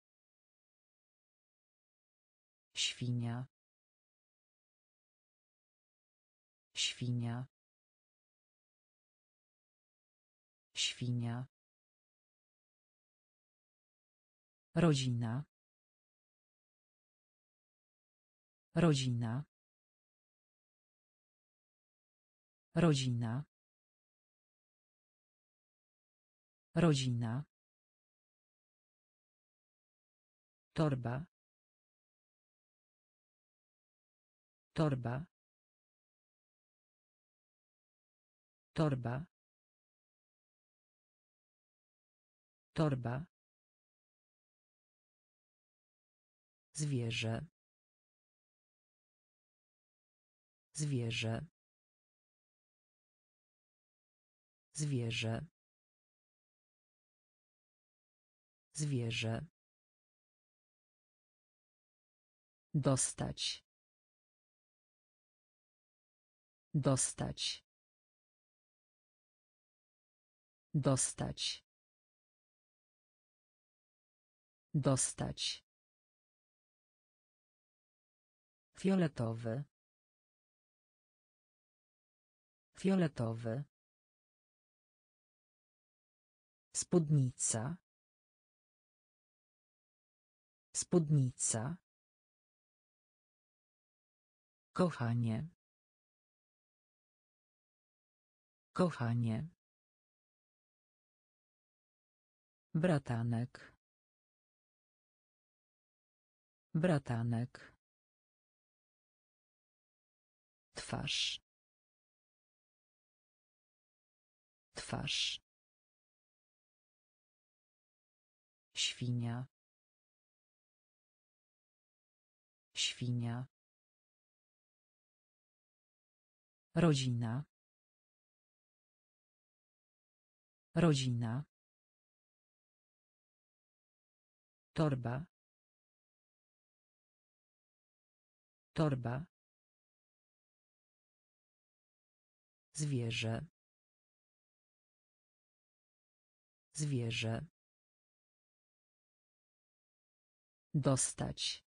Świnia. Świnia. Świnia. Rodzina. Rodzina. Rodzina. Rodzina. Torba. Torba. Torba. Torba. Zwierzę. Zwierzę. Zwierzę. Zwierzę. Dostać. Dostać. Dostać. Dostać. Fioletowy. Fioletowy. Spódnica. Spódnica. Kochanie. Kochanie. Bratanek. Bratanek. Twarz. Twarz. Świnia. Świnia. Rodzina. Rodzina. Torba. Torba. Zwierzę. Zwierzę. Dostać.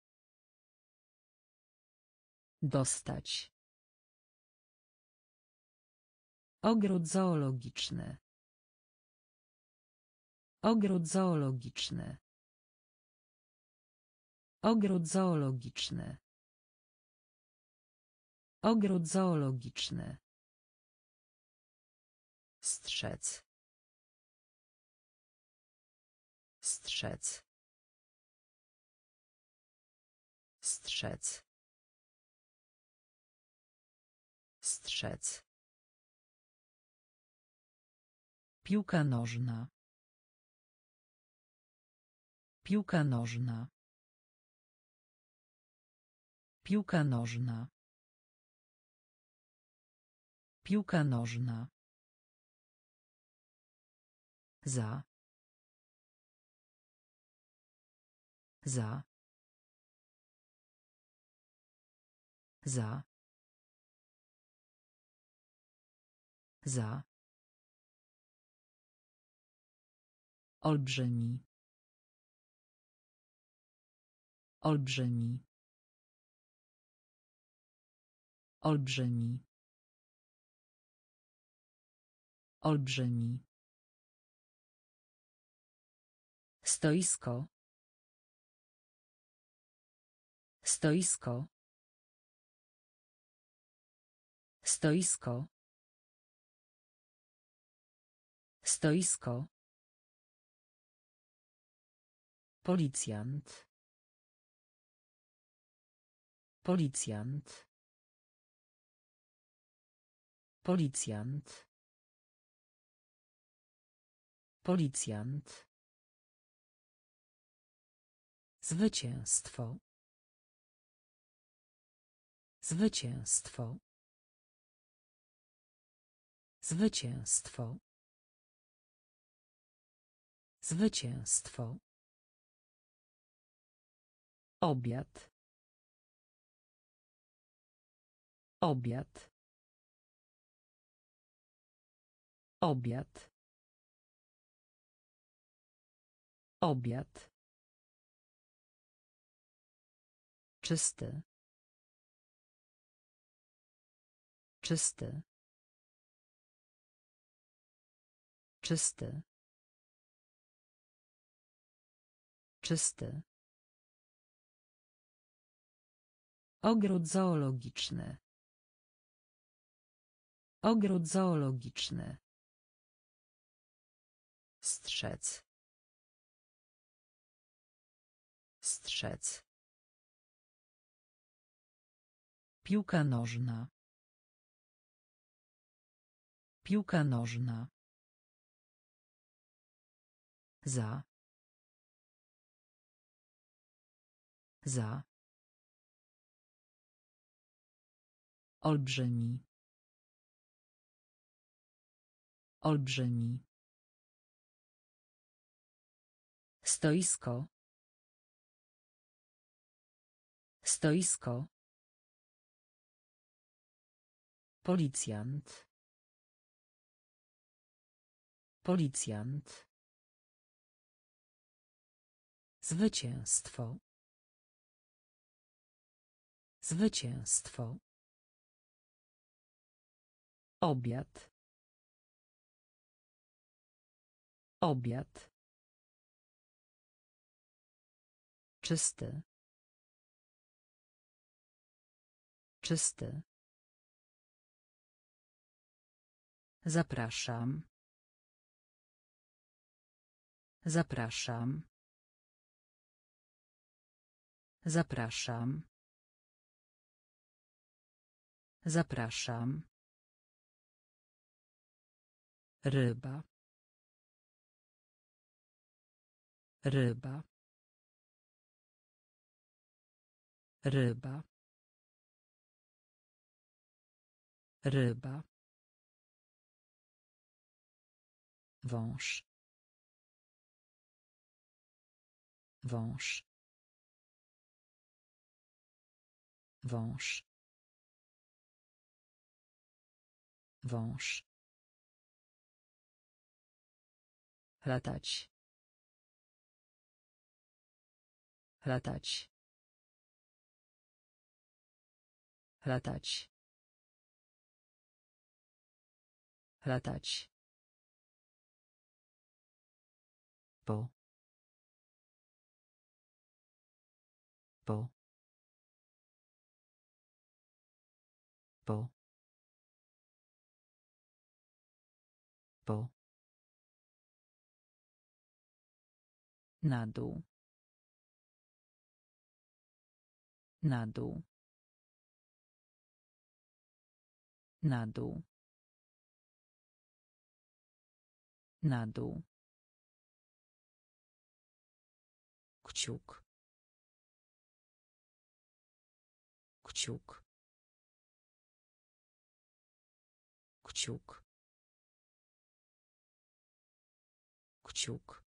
Dostać. Ogród zoologiczny. Ogród zoologiczny. Ogród zoologiczny. Ogród zoologiczny. Strzec. Strzec. Strzec. Strzec. Piłka nożna. Piłka nożna. Piłka nożna. Piłka nożna. Za. Za. Za. Za. Olbrzymi. Olbrzymi. Olbrzymi. Olbrzymi. Stoisko. Stoisko. Stoisko. Stoisko. Policjant. Policjant. Policjant. Policjant. Zwycięstwo. Zwycięstwo. Zwycięstwo. Zwycięstwo. Obiad. Obiad. Obiad. Obiad. Czysty. Czysty. Czysty. Czysty. Ogród zoologiczny. Ogród zoologiczny. Strzec. Strzec. Piłka nożna. Piłka nożna. Za. Za. Olbrzymi. Olbrzymi. Stoisko. Stoisko. Policjant. Policjant. Zwycięstwo. Zwycięstwo. Obiad. Obiad. Czysty. Czysty. Zapraszam. Zapraszam. Zapraszam. Zapraszam. Ryba. Ryba. Ryba. Ryba. Wąż. Wąż. Wąż. Wąż. Latać. Latać. Latać. Latać. Po. Po. Po. Po. Na dół. Na dół. Na dół. Na dół. Kciuk. Kciuk. Kciuk. Kciuk.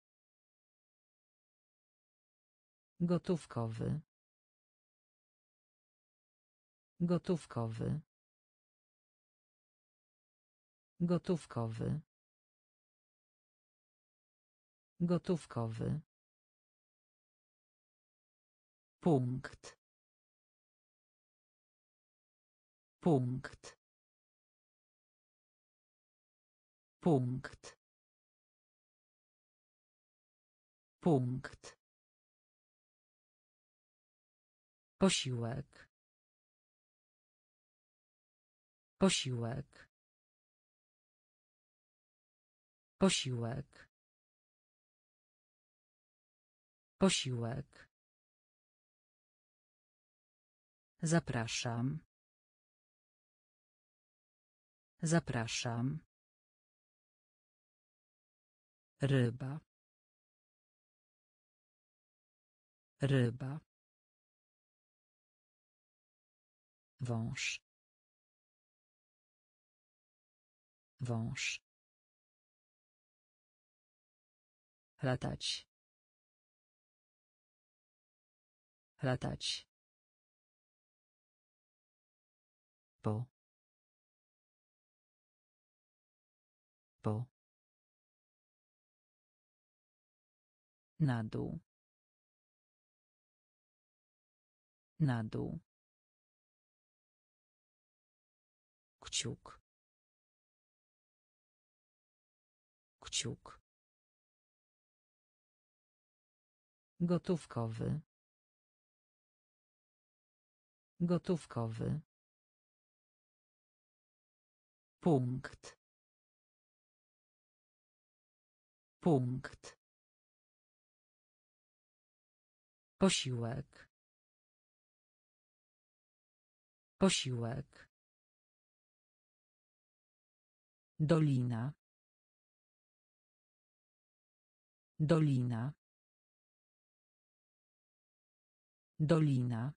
Gotówkowy. Gotówkowy. Gotówkowy. Gotówkowy. Punkt. Punkt. Punkt. Punkt. Posiłek. Posiłek. Posiłek. Posiłek. Zapraszam. Zapraszam. Ryba. Ryba. Wąż. Wąż. Latać. Latać. Po. Po. Na dół. Na dół. Kciuk. Kciuk. Gotówkowy. Gotówkowy. Punkt. Punkt. Posiłek. Posiłek. Dolina. Dolina. Dolina.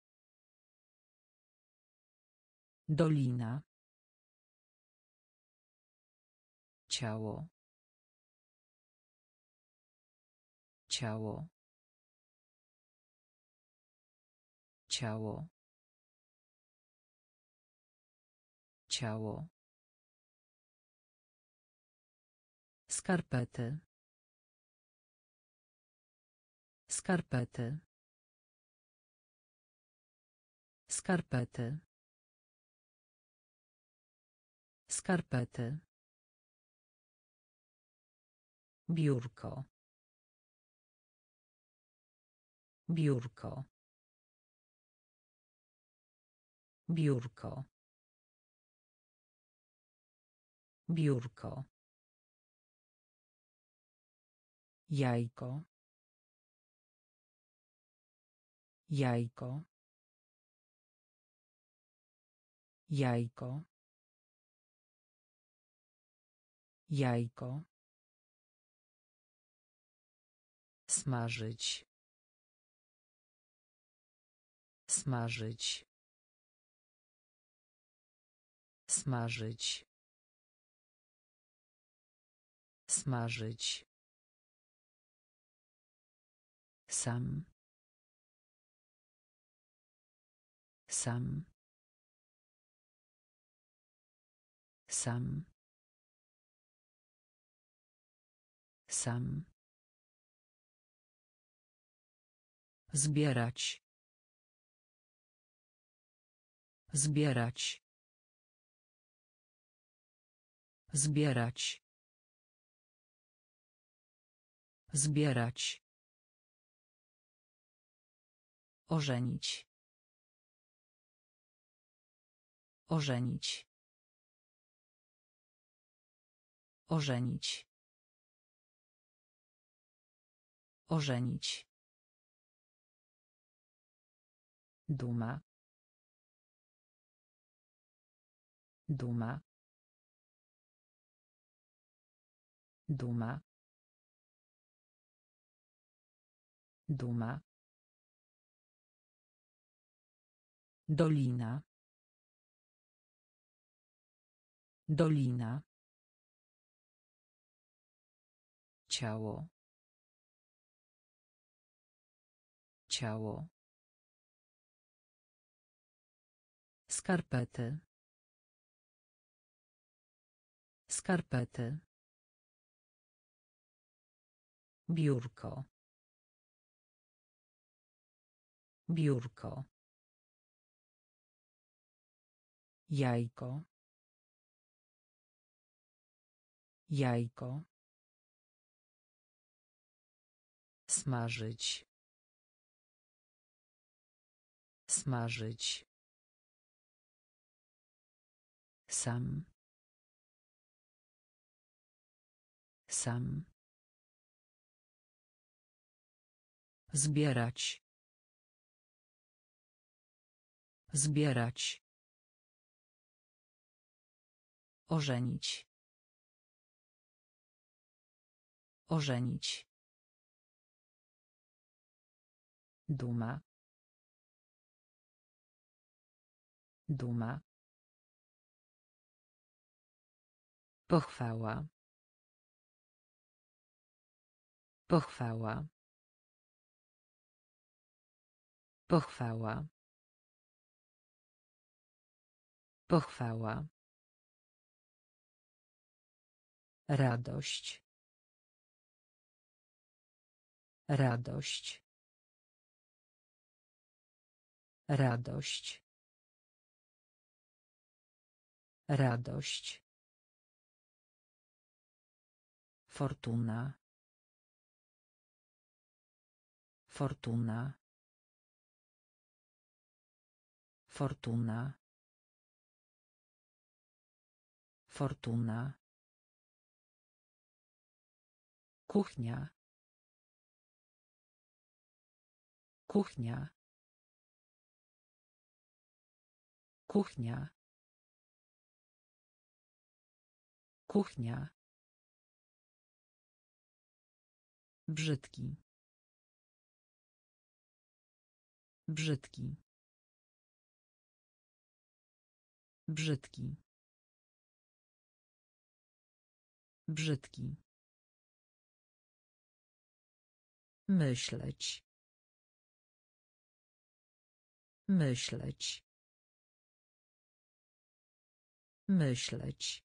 Dolina. Ciało. Ciało. Ciało. Ciało. Skarpety. Skarpety. Skarpety. Skarpety. Biurko. Biurko. Biurko. Biurko. Jajko. Jajko. Jajko. Jajko. Smażyć. Smażyć. Smażyć. Smażyć. Sam. Sam. Sam. Sam. Zbierać. Zbierać. Zbierać. Zbierać. Ożenić. Ożenić. Ożenić. Ożenić. Duma. Duma. Duma. Duma. Dolina. Dolina. Ciało. Ciało. Skarpety. Skarpety. Biurko. Biurko. Jajko. Jajko. Smażyć. Smażyć. Sam. Sam. Zbierać. Zbierać. Ożenić. Ożenić. Duma. Duma. Pochwała. Pochwała. Pochwała. Pochwała. Radość. Radość. Radość. Radość. Fortuna. Fortuna. Fortuna. Fortuna. Kuchnia. Kuchnia. Kuchnia. Kuchnia. Brzydki. Brzydki. Brzydki. Brzydki. Myśleć. Myśleć. Myśleć.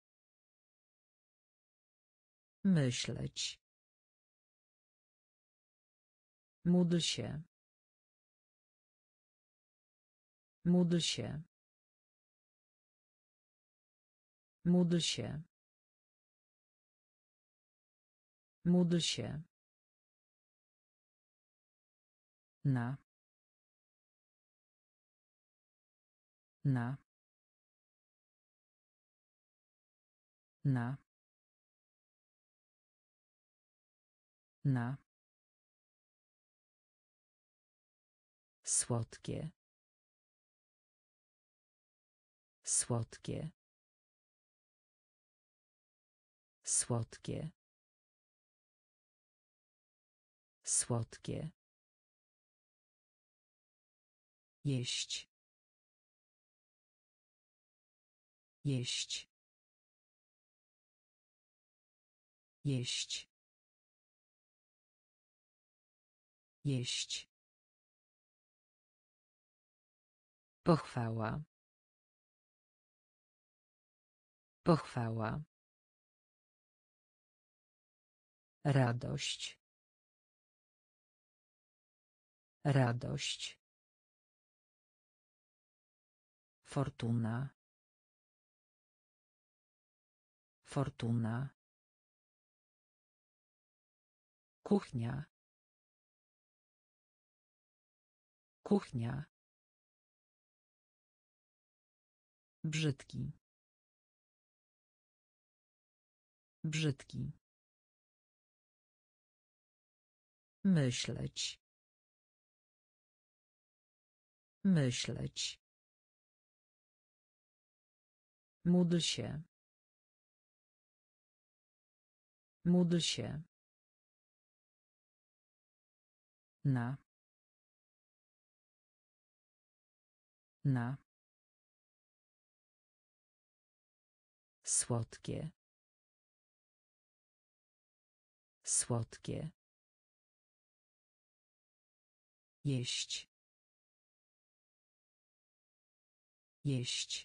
Myśleć. Módl się. Módl się. Módl się. Módl się. Na. Na. Na. Na. Słodkie. Słodkie. Słodkie. Słodkie. Jeść. Jeść. Jeść. Jeść. Pochwała. Pochwała. Radość. Radość. Fortuna. Fortuna. Kuchnia. Kuchnia. Brzydki. Brzydki. Myśleć. Myśleć. Módl się. Módl się. Na. Na. Słodkie. Słodkie. Jeść. Jeść.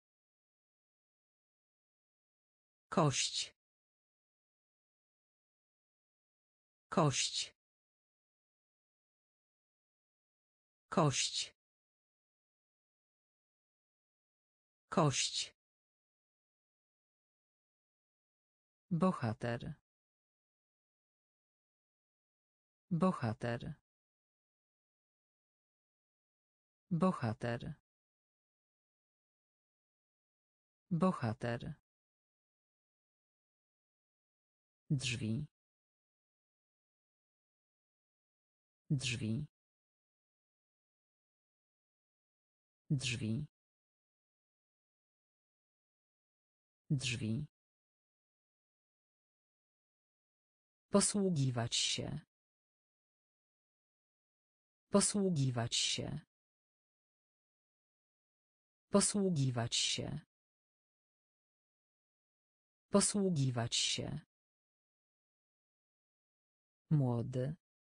Kość. Kość. Kość. Kość. Bohater. Bohater. Bohater. Bohater. Drzwi. Drzwi. Drzwi. Drzwi. Posługiwać się. Posługiwać się. Posługiwać się. Posługiwać się. Młody.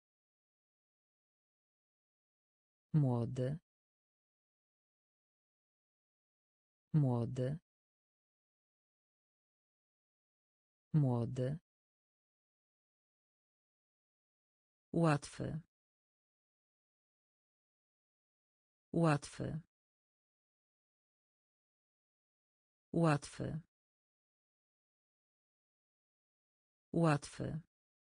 Młody. Młody. Młody. Łatwy. Łatwy. Łatwy. Łatwy.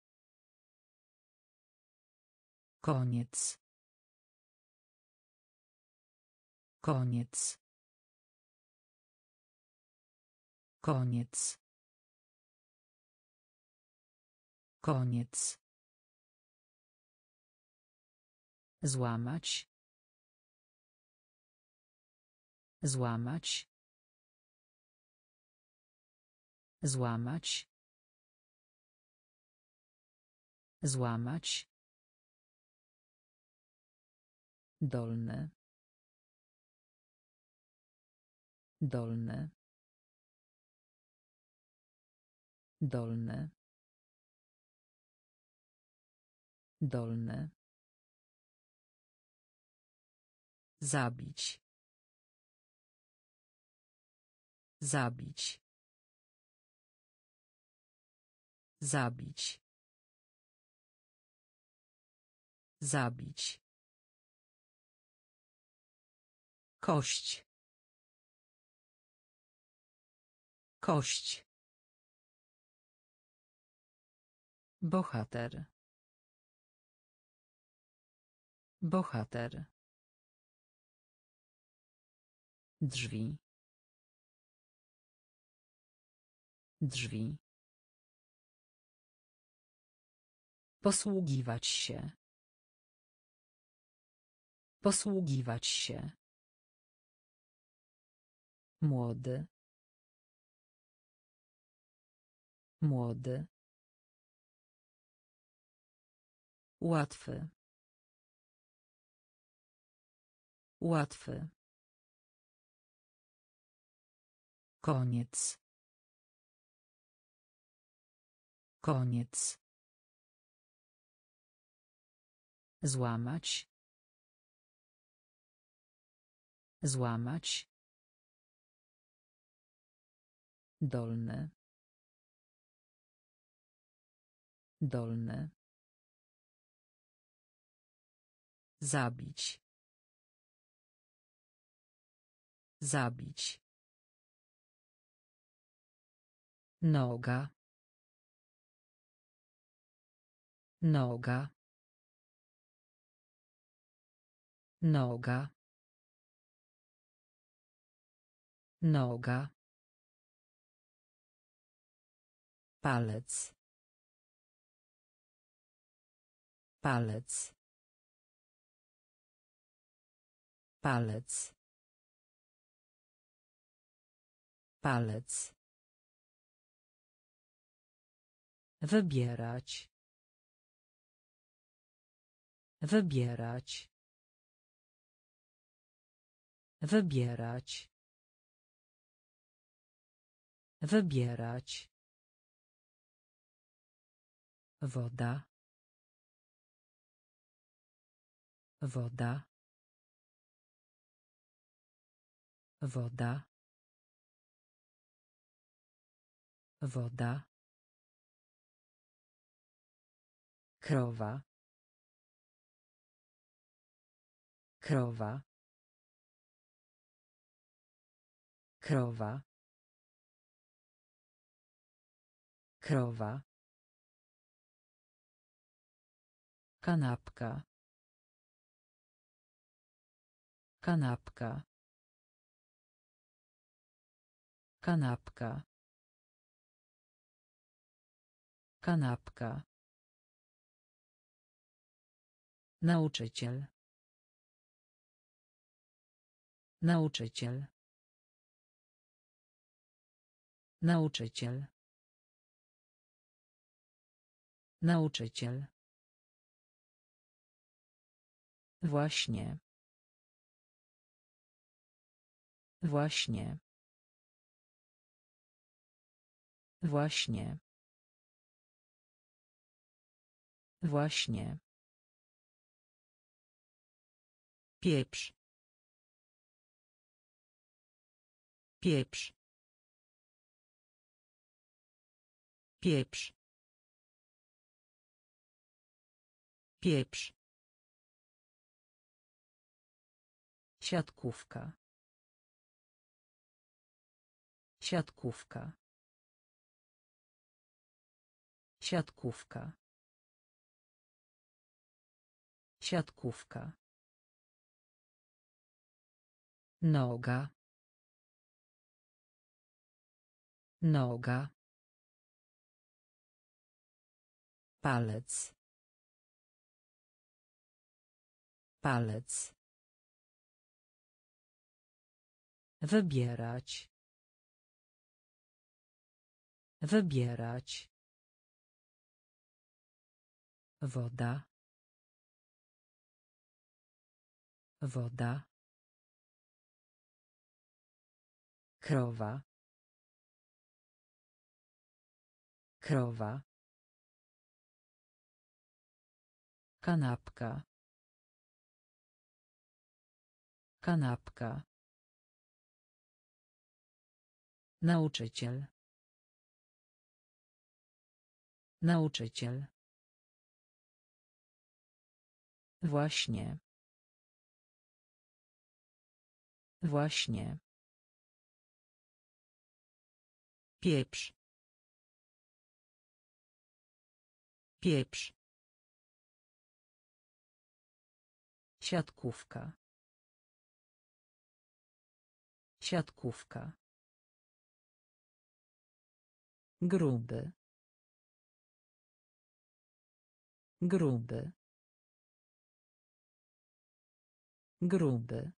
Koniec. Koniec. Koniec. Koniec. Złamać. Złamać. Złamać. Złamać. Dolny. Dolny. Dolny. Dolny. Zabić. Zabić. Zabić. Zabić. Kość. Kość. Bohater. Bohater. Drzwi. Drzwi. Posługiwać się. Posługiwać się. Młody. Młody. Łatwy. Łatwy. Koniec. Koniec. Złamać. Złamać. Dolny. Dolny. Zabić. Zabić. Noga. Noga. Noga. Noga. Palec. Palec. Palec. Palec. Wybierać. Wybierać. Wybierać. Wybierać. Woda. Woda. Woda. Woda. Krowa. Krowa. Krowa. Krowa. Kanapka. Kanapka. Kanapka. Kanapka. Nauczyciel. Nauczyciel. Nauczyciel. Nauczyciel. Właśnie. Właśnie. Właśnie. Właśnie. Pieprz. Pieprz. Pieprz. Pieprz. Siatkówka. Siatkówka. Siatkówka. Siatkówka. Noga. Noga. Palec. Palec. Wybierać. Wybierać. Woda. Woda. Krowa. Krowa. Kanapka. Kanapka. Nauczyciel. Nauczyciel. Właśnie. Właśnie. Pieprz. Pieprz. Siatkówka. Siatkówka. Gruby. Gruby. Gruby.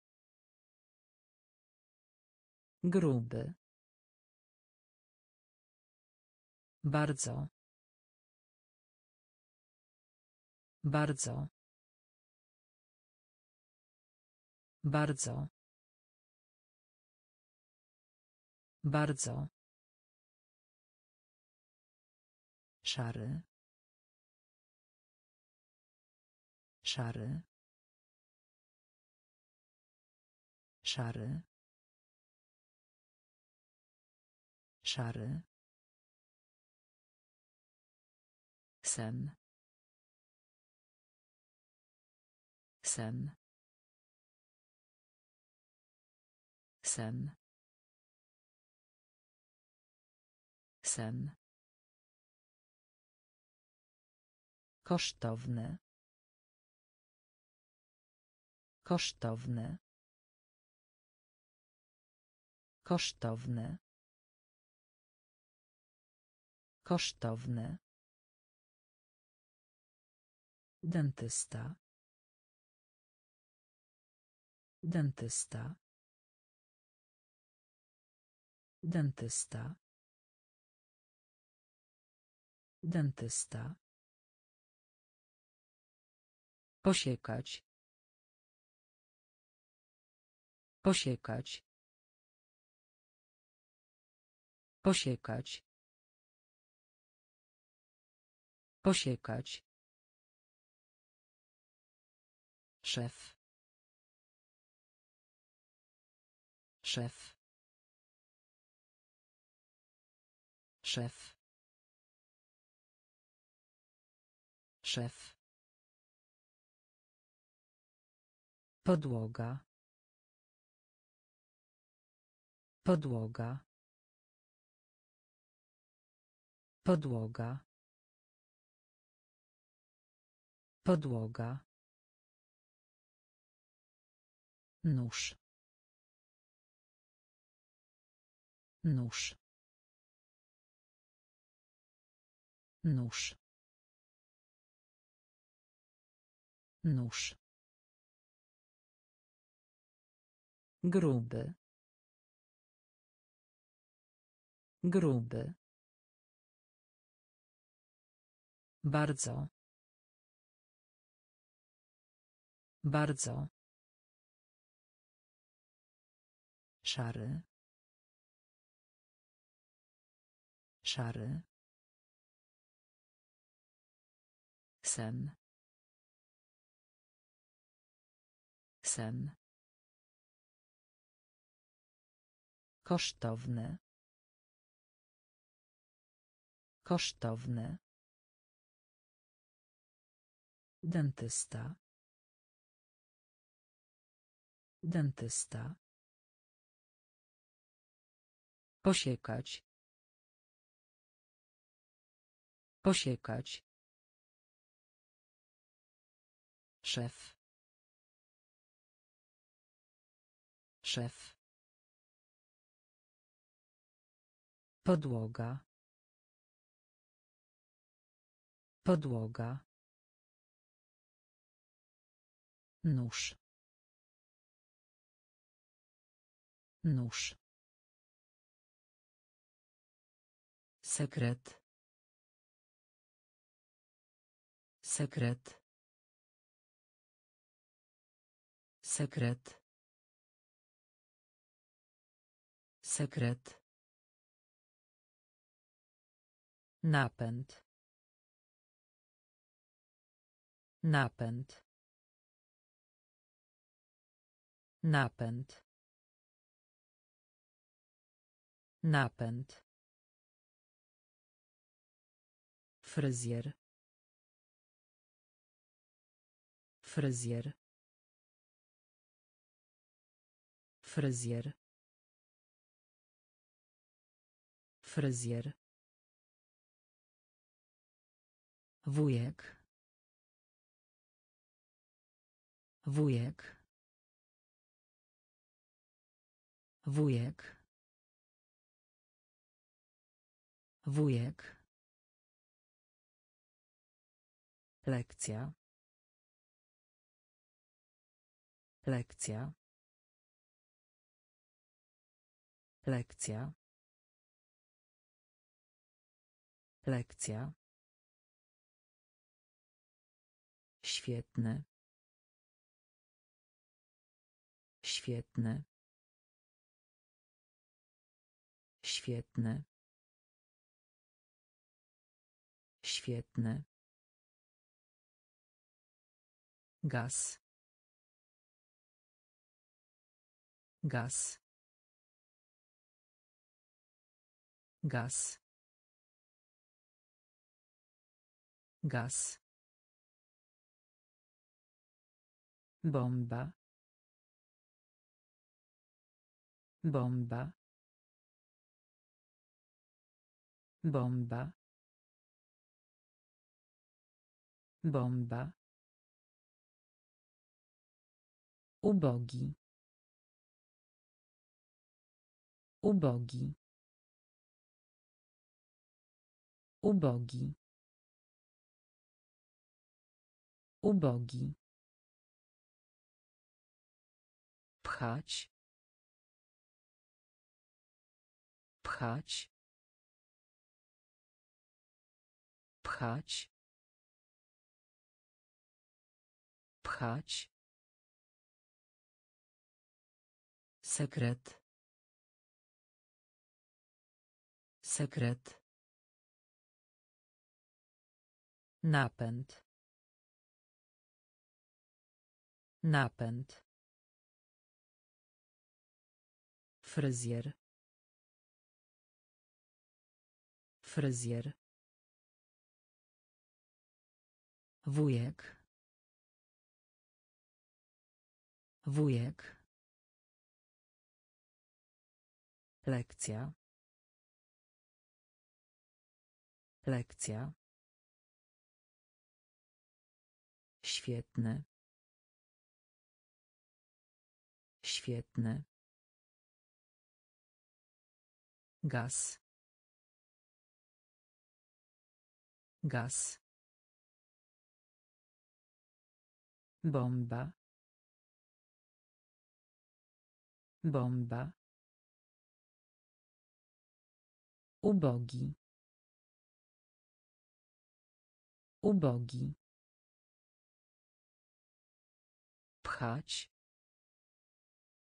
Gruby. Bardzo. Bardzo. Bardzo. Bardzo. Szary. Szary. Szary. Szary. Sen. Sen. Sen. Sen. Kosztowne. Kosztowne. Kosztowne. Kosztowne. Dentysta. Dentysta. Dentysta. Dentysta. Posiekać. Posiekać. Posiekać. Posiekać. Szef. Szef. Szef. Szef. Podłoga. Podłoga. Podłoga. Podłoga. Nóż. Nóż. Nóż. Nóż. Gruby. Gruby. Bardzo. Bardzo. Szary. Szary. Sen. Sen. Kosztowne. Kosztowne. Dentysta. Dentysta. Posiekać. Posiekać. Szef. Szef. Podłoga. Podłoga. Nóż. Nóż. Sekret. Sekret. Sekret. Sekret. Napęd. Napęd. Napęd. Napęd. Fryzjer. Fryzjer. Fryzjer. Fryzjer. Wujek. Wujek. Wujek. Wujek. Lekcja. Lekcja. Lekcja. Lekcja. Świetny. Świetny. Świetny. Świetny. Gaz. Gaz. Gaz. Gaz. Bomba. Bomba. Bomba. Bomba. Ubogi. Ubogi. Ubogi. Ubogi. Pchać. Pchać. Pchać. Pchać. Sekret. Sekret. Napęd. Napęd. Fryzjer. Fryzjer. Wujek. Wujek. Lekcja. Lekcja. Świetny. Świetny. Gaz. Gaz. Bomba. Bomba. Ubogi. Ubogi. Pchać.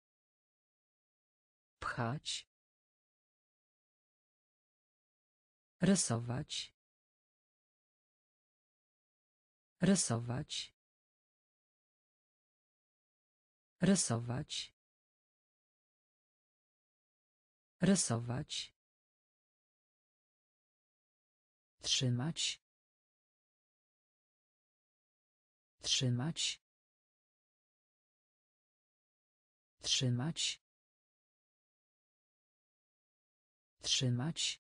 Pchać. Rysować. Rysować. Rysować. Rysować. Trzymać. Trzymać. Trzymać. Trzymać.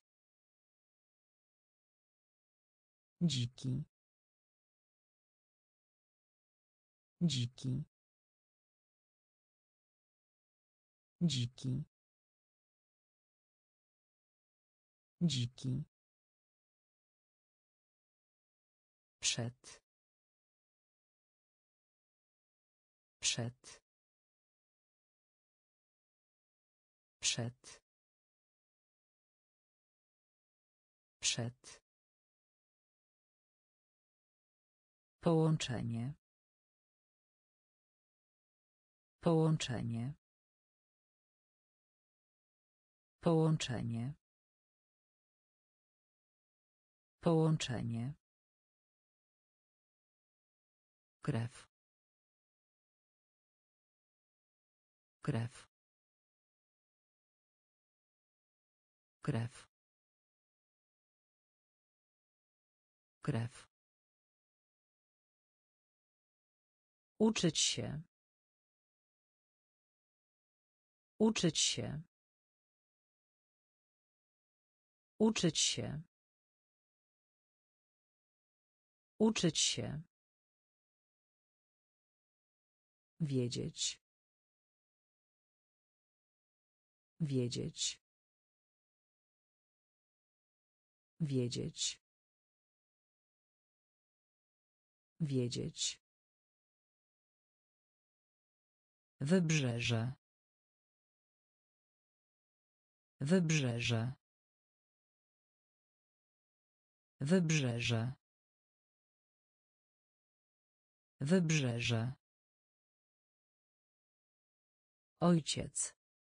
Dziki. Dziki. Dziki. Dziki. Przed. Przed. Przed. Przed. Połączenie. Połączenie. Połączenie. Połączenie. Krew. Krew. Krew. Krew. Uczyć się. Uczyć się. Uczyć się. Uczyć się. Wiedzieć. Wiedzieć. Wiedzieć. Wiedzieć. Wybrzeże. Wybrzeże. Wybrzeże. Wybrzeże. Ojciec.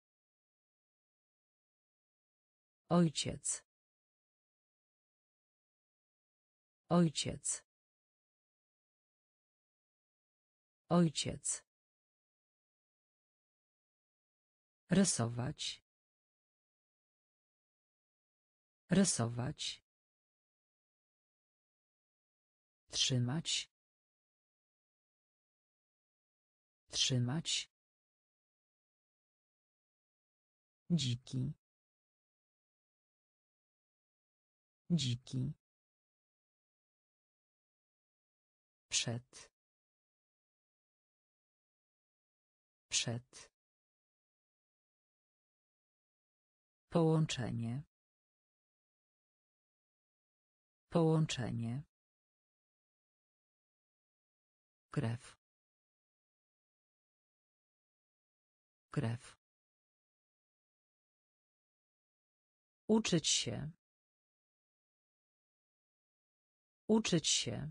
Ojciec. Ojciec. Ojciec. Rysować. Rysować. Trzymać. Trzymać. Dziki. Dziki. Przed. Przed. Połączenie. Połączenie. Krew. Krew. Uczyć się. Uczyć się.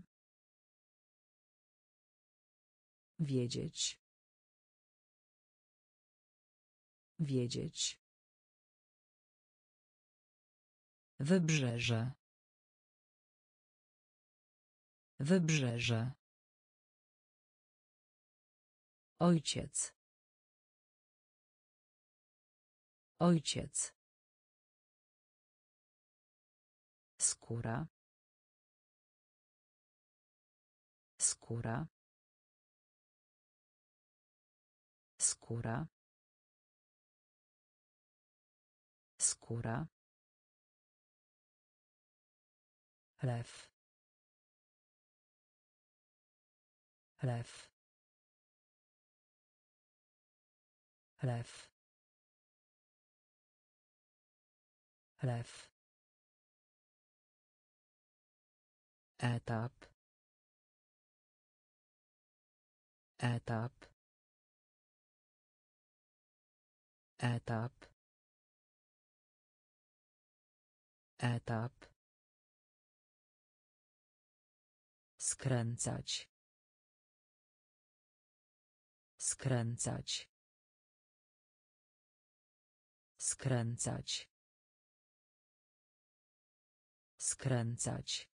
Wiedzieć. Wiedzieć. Wybrzeże. Wybrzeże. Ojciec. Ojciec. Skóra. Skóra. Skóra. Skóra. Lew. Lew. Lew. Lew. Etap. Etap. Etap. Etap. Skręcać. Skręcać. Skręcać. Skręcać.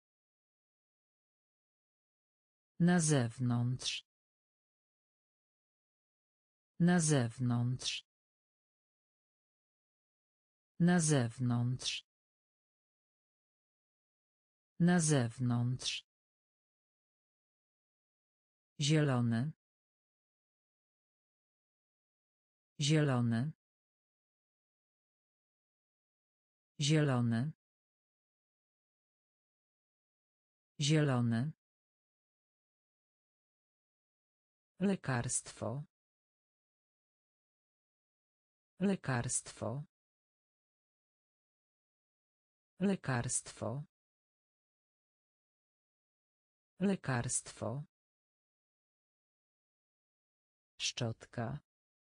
Na zewnątrz. Na zewnątrz. Na zewnątrz. Na zewnątrz. Zielony. Zielony. Zielony. Zielony. Lekarstwo. Lekarstwo. Lekarstwo. Lekarstwo. Szczotka.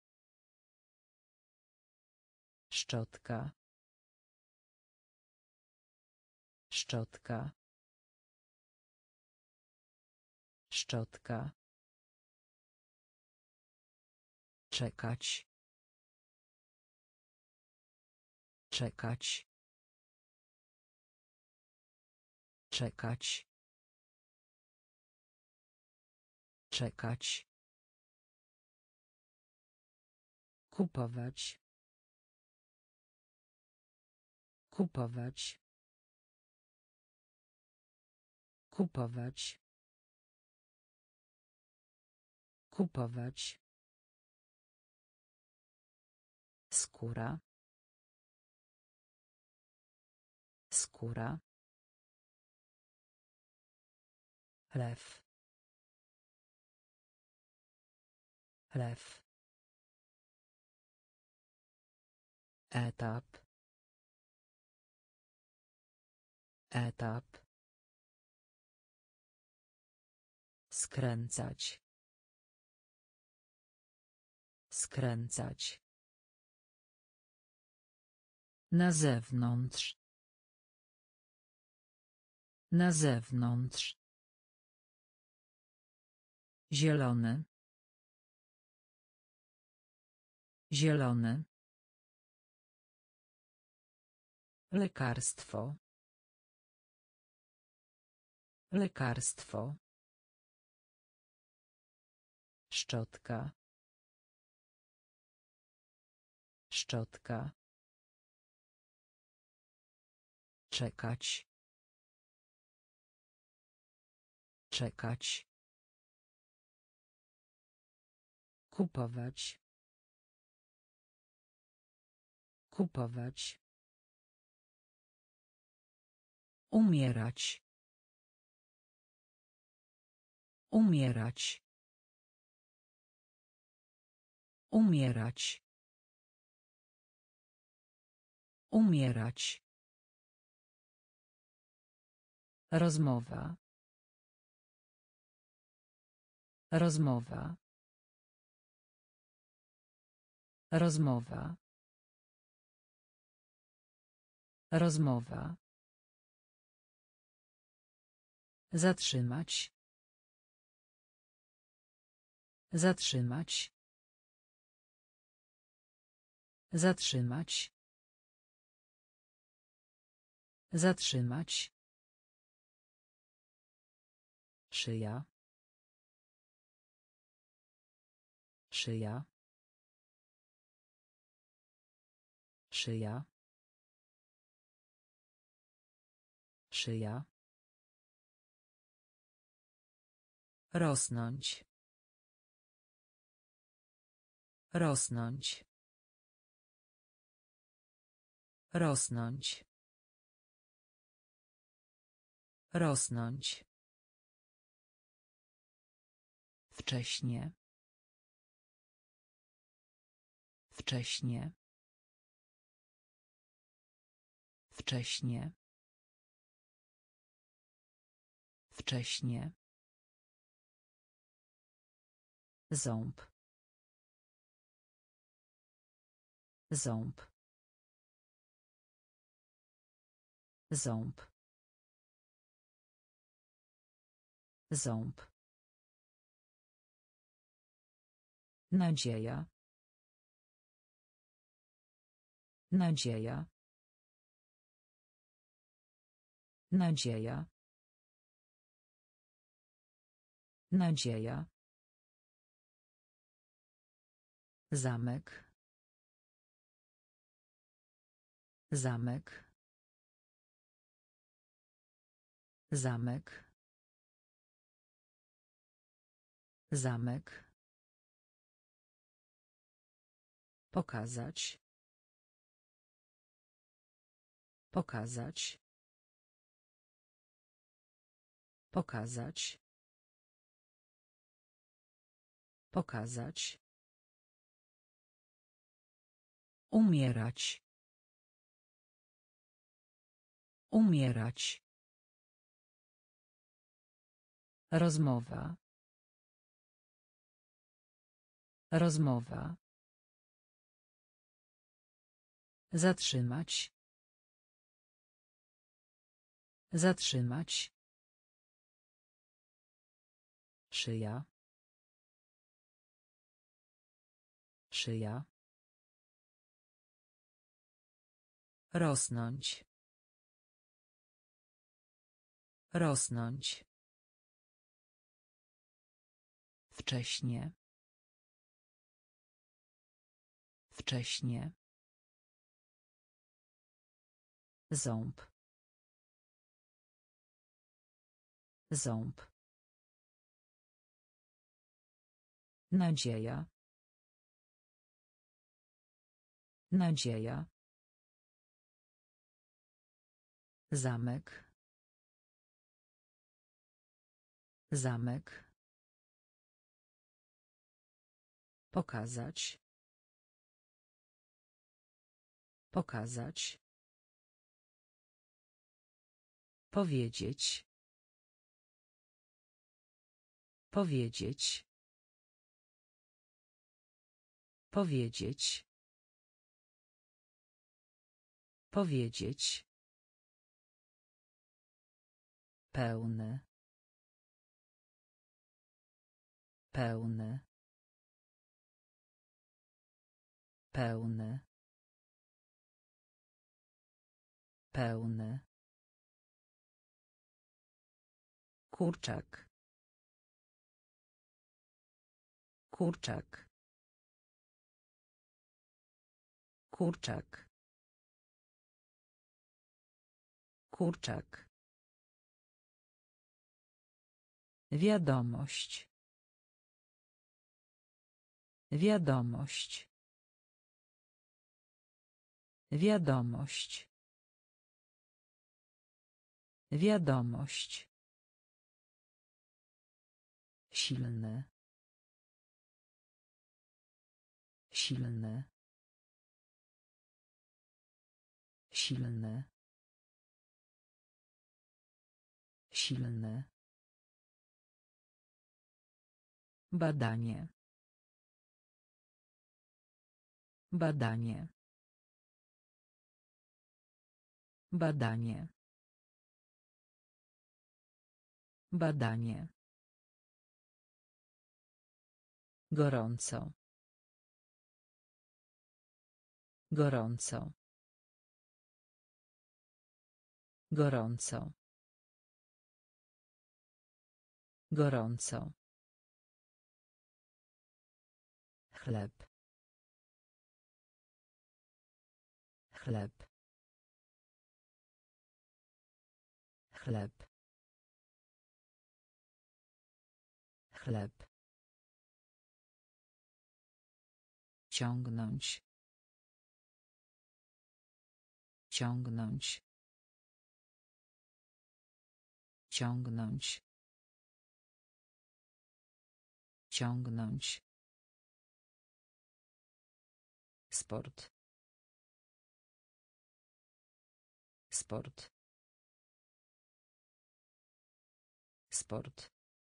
Szczotka. Szczotka. Szczotka. Czekać. Czekać. Czekać. Czekać. Kupować. Kupować. Kupować. Kupować. Skóra. Skóra. Lew. Lew. Etap. Etap. Skręcać. Skręcać. Na zewnątrz. Na zewnątrz. Zielony. Zielony. Lekarstwo. Lekarstwo. Szczotka. Szczotka. Czekać. Czekać. Kupować. Kupować. Umierać. Umierać. Umierać. Umierać. Rozmowa. Rozmowa. Rozmowa. Rozmowa. Zatrzymać. Zatrzymać. Zatrzymać. Zatrzymać. Szyja. Szyja. Szyja. Szyja. Rosnąć. Rosnąć. Rosnąć. Rosnąć. Wcześnie. Wcześnie. Wcześnie. Wcześnie. Ząb. Ząb. Ząb. Ząb. Nadzieja. Nadzieja. Nadzieja. Nadzieja. Zamek. Zamek. Zamek. Zamek. Pokazać. Pokazać. Pokazać. Pokazać. Umierać. Umierać. Rozmowa. Rozmowa. Zatrzymać. Zatrzymać. Szyja. Szyja. Rosnąć. Rosnąć. Wcześnie. Wcześnie. Ząb. Ząb. Nadzieja. Nadzieja. Zamek. Zamek. Pokazać. Pokazać. Powiedzieć. Powiedzieć. Powiedzieć. Powiedzieć. Pełny. Pełny. Pełny. Pełny. Kurczak. Kurczak. Kurczak. Kurczak. Wiadomość. Wiadomość. Wiadomość. Wiadomość. Silny. Silny. Silny. Silny. Badanie. Badanie. Badanie. Badanie. Gorąco. Gorąco. Gorąco. Gorąco. Chleb. Chleb. Chleb. Chleb. Ciągnąć. Ciągnąć. Ciągnąć. Ciągnąć. Sport. Sport. Sport.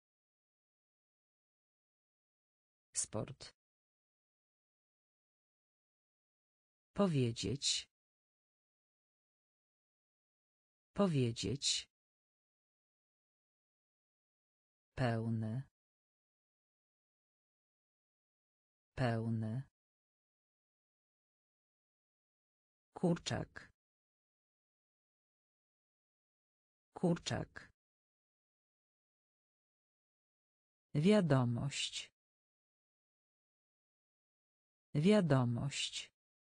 Sport. Powiedzieć. Powiedzieć. Pełny. Pełny. Kurczak. Kurczak. Wiadomość. Wiadomość.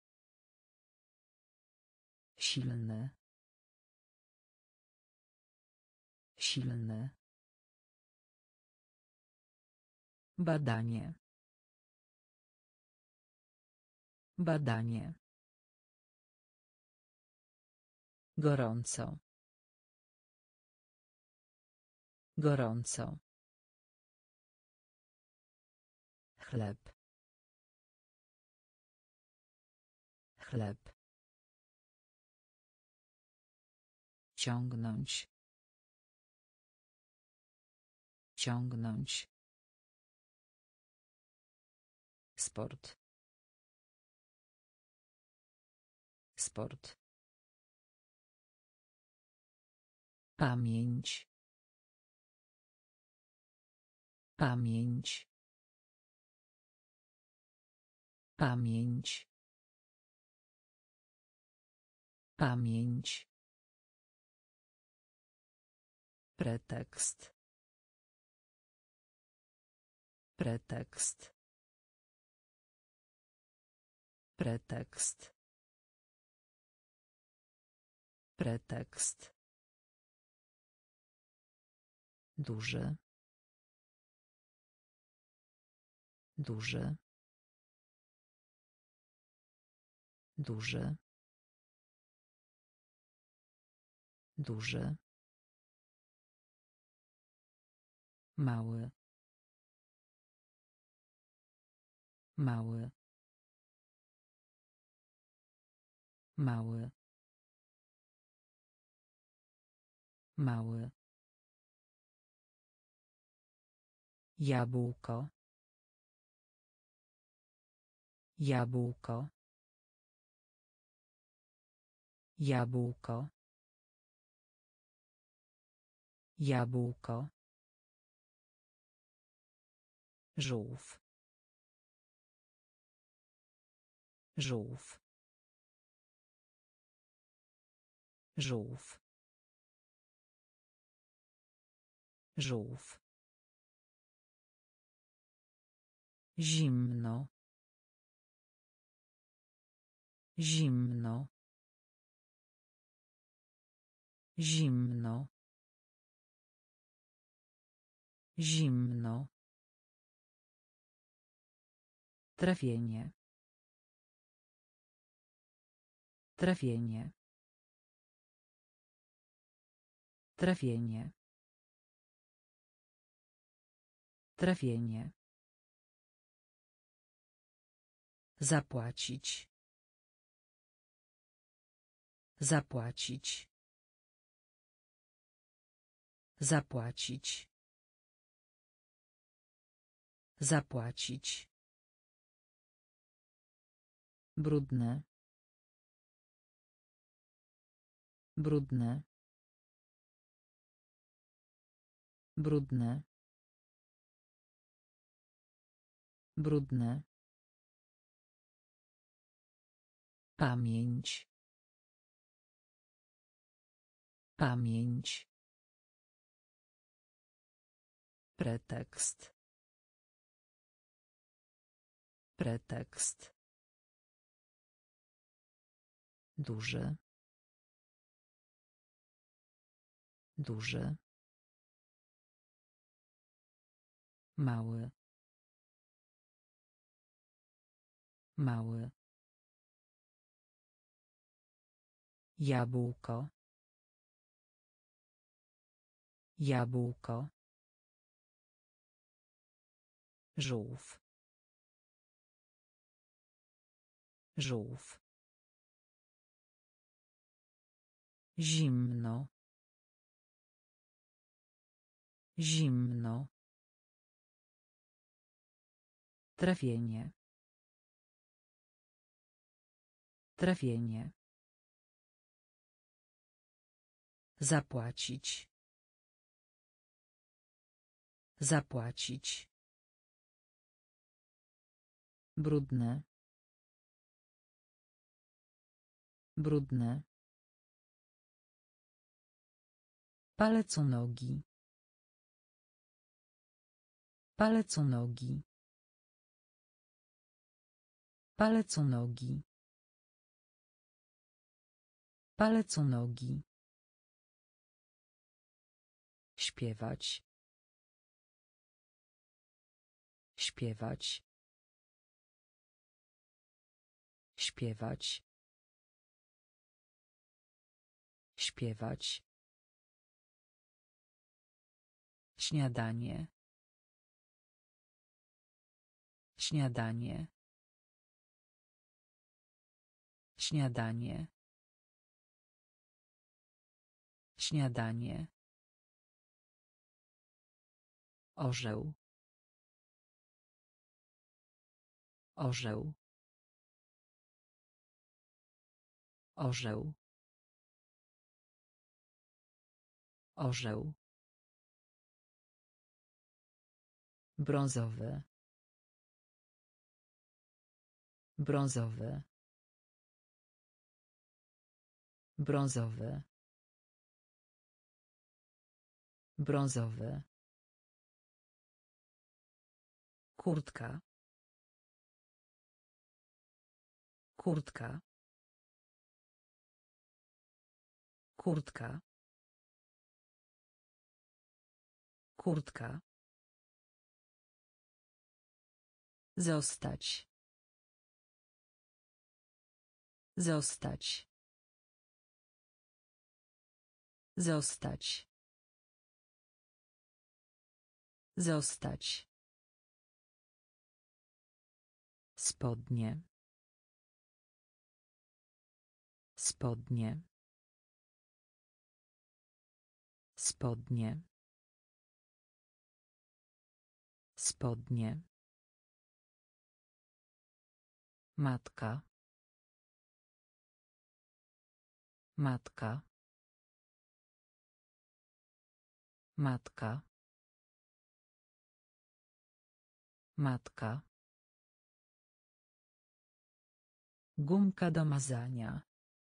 Silny. Silny. Badanie. Badanie. Gorąco. Gorąco. Chleb. Chleb. Ciągnąć. Ciągnąć. Sport. Sport. Pamięć. Pamięć. Pamięć. Pamięć. Pretekst. Pretekst. Pretekst. Pretekst. Duży. Duży. Duży. Duży. Mały. Mały. Mały. Mały. Jabłko. Jabłko. Jabłko. Jabłko. Żółw. Żółw. Żółw. Żółw. Zimno. Zimno. Zimno. Zimno. Trafienie. Trafienie. Trafienie. Trafienie. Zapłacić. Zapłacić. Zapłacić. Zapłacić. Brudne. Brudne. Brudne. Brudne. Pamięć. Pamięć. Pretekst. Pretekst. Duży. Duży. Mały. Mały. Jabłko. Jabłko. Żółw. Żółw. Zimno. Zimno. Trafienie. Trafienie. Zapłacić. Zapłacić. Brudne. Brudne. Palec u nogi. Palec u nogi. Palec u nogi. Palec u nogi. Śpiewać. Śpiewać. Śpiewać. Śpiewać. Śniadanie. Śniadanie. Śniadanie. Śniadanie. Orzeł. Orzeł. Orzeł. Orzeł. Brązowy. Brązowy. Brązowy. Brązowy. Kurtka. Kurtka. Kurtka. Kurtka. Zostać. Zostać. Zostać. Zostać. Spodnie. Spodnie. Spodnie. Spodnie. Matka. Matka. Matka. Matka. Gumka do mazania.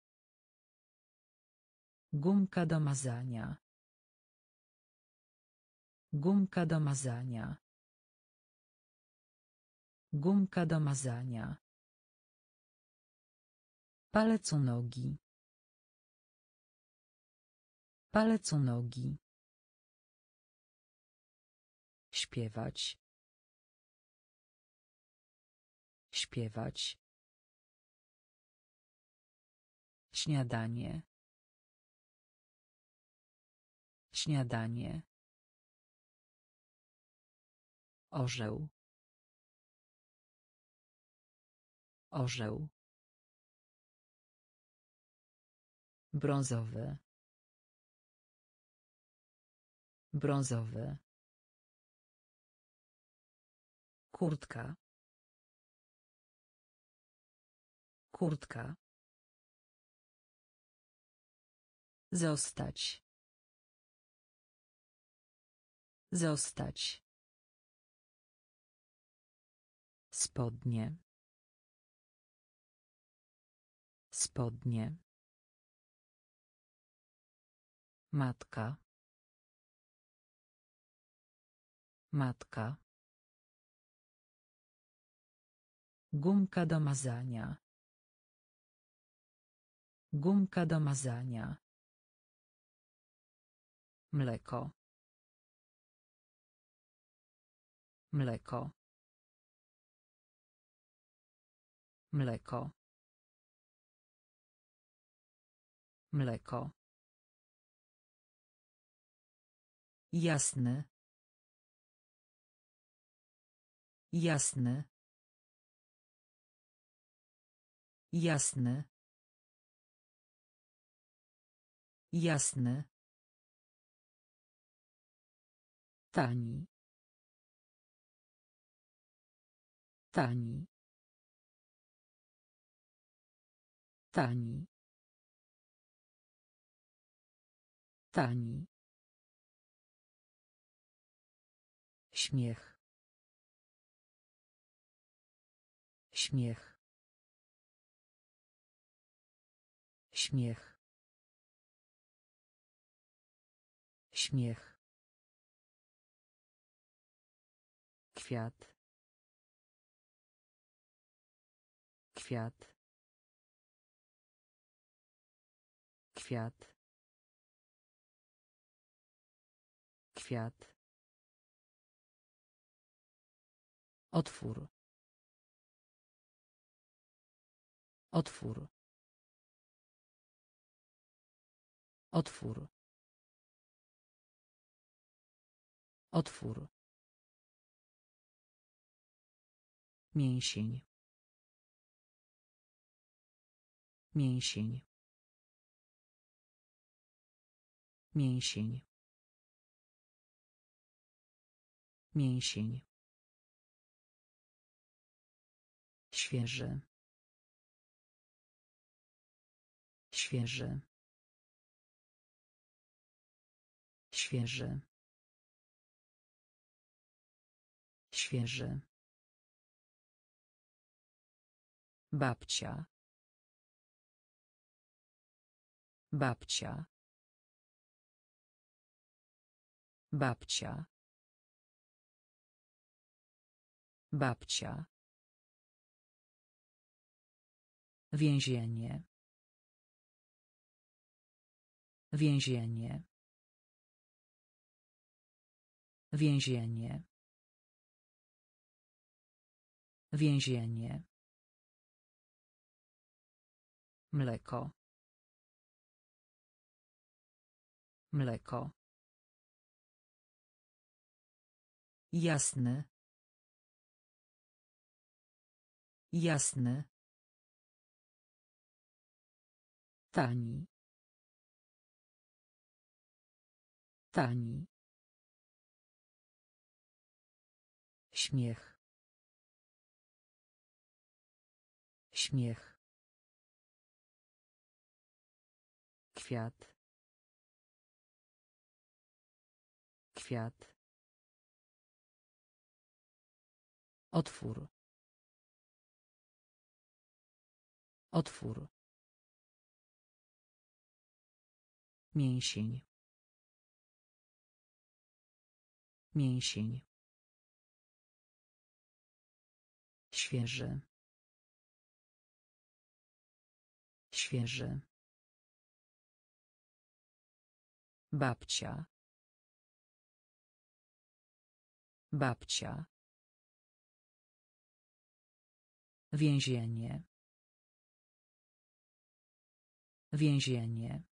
Gumka do mazania. Gumka do mazania. Gumka do mazania. Palec u nogi. Palec u nogi. Śpiewać. Śpiewać. Śniadanie. Śniadanie. Orzeł. Orzeł. Brązowy. Brązowy. Kurtka. Kurtka. Zostać. Zostać. Spodnie. Spodnie. Matka. Matka. Gumka do mazania. Gumka do mazania. Mleko. Mleko. Mleko. Mleko. Jasny. Jasny. Jasny. Jasny. Tani. Tani. Tani. Tani. Śmiech. Śmiech. Śmiech. Śmiech. Kwiat. Kwiat. Kwiat. Kwiat. Otwór. Otwór. Otwór. Otwór. Mięsień. Mięsień. Mięsień. Mięsień. Świeży. Świeży. Świeży. Świeży. Babcia. Babcia. Babcia. Babcia. Więzienie. Więzienie. Więzienie. Więzienie. Mleko. Mleko. Jasny. Jasny. Tani. Tani. Śmiech. Śmiech. Kwiat. Kwiat. Otwór. Otwór. Mięsień. Mięsień. Świeży. Świeży. Babcia. Babcia. Więzienie. Więzienie.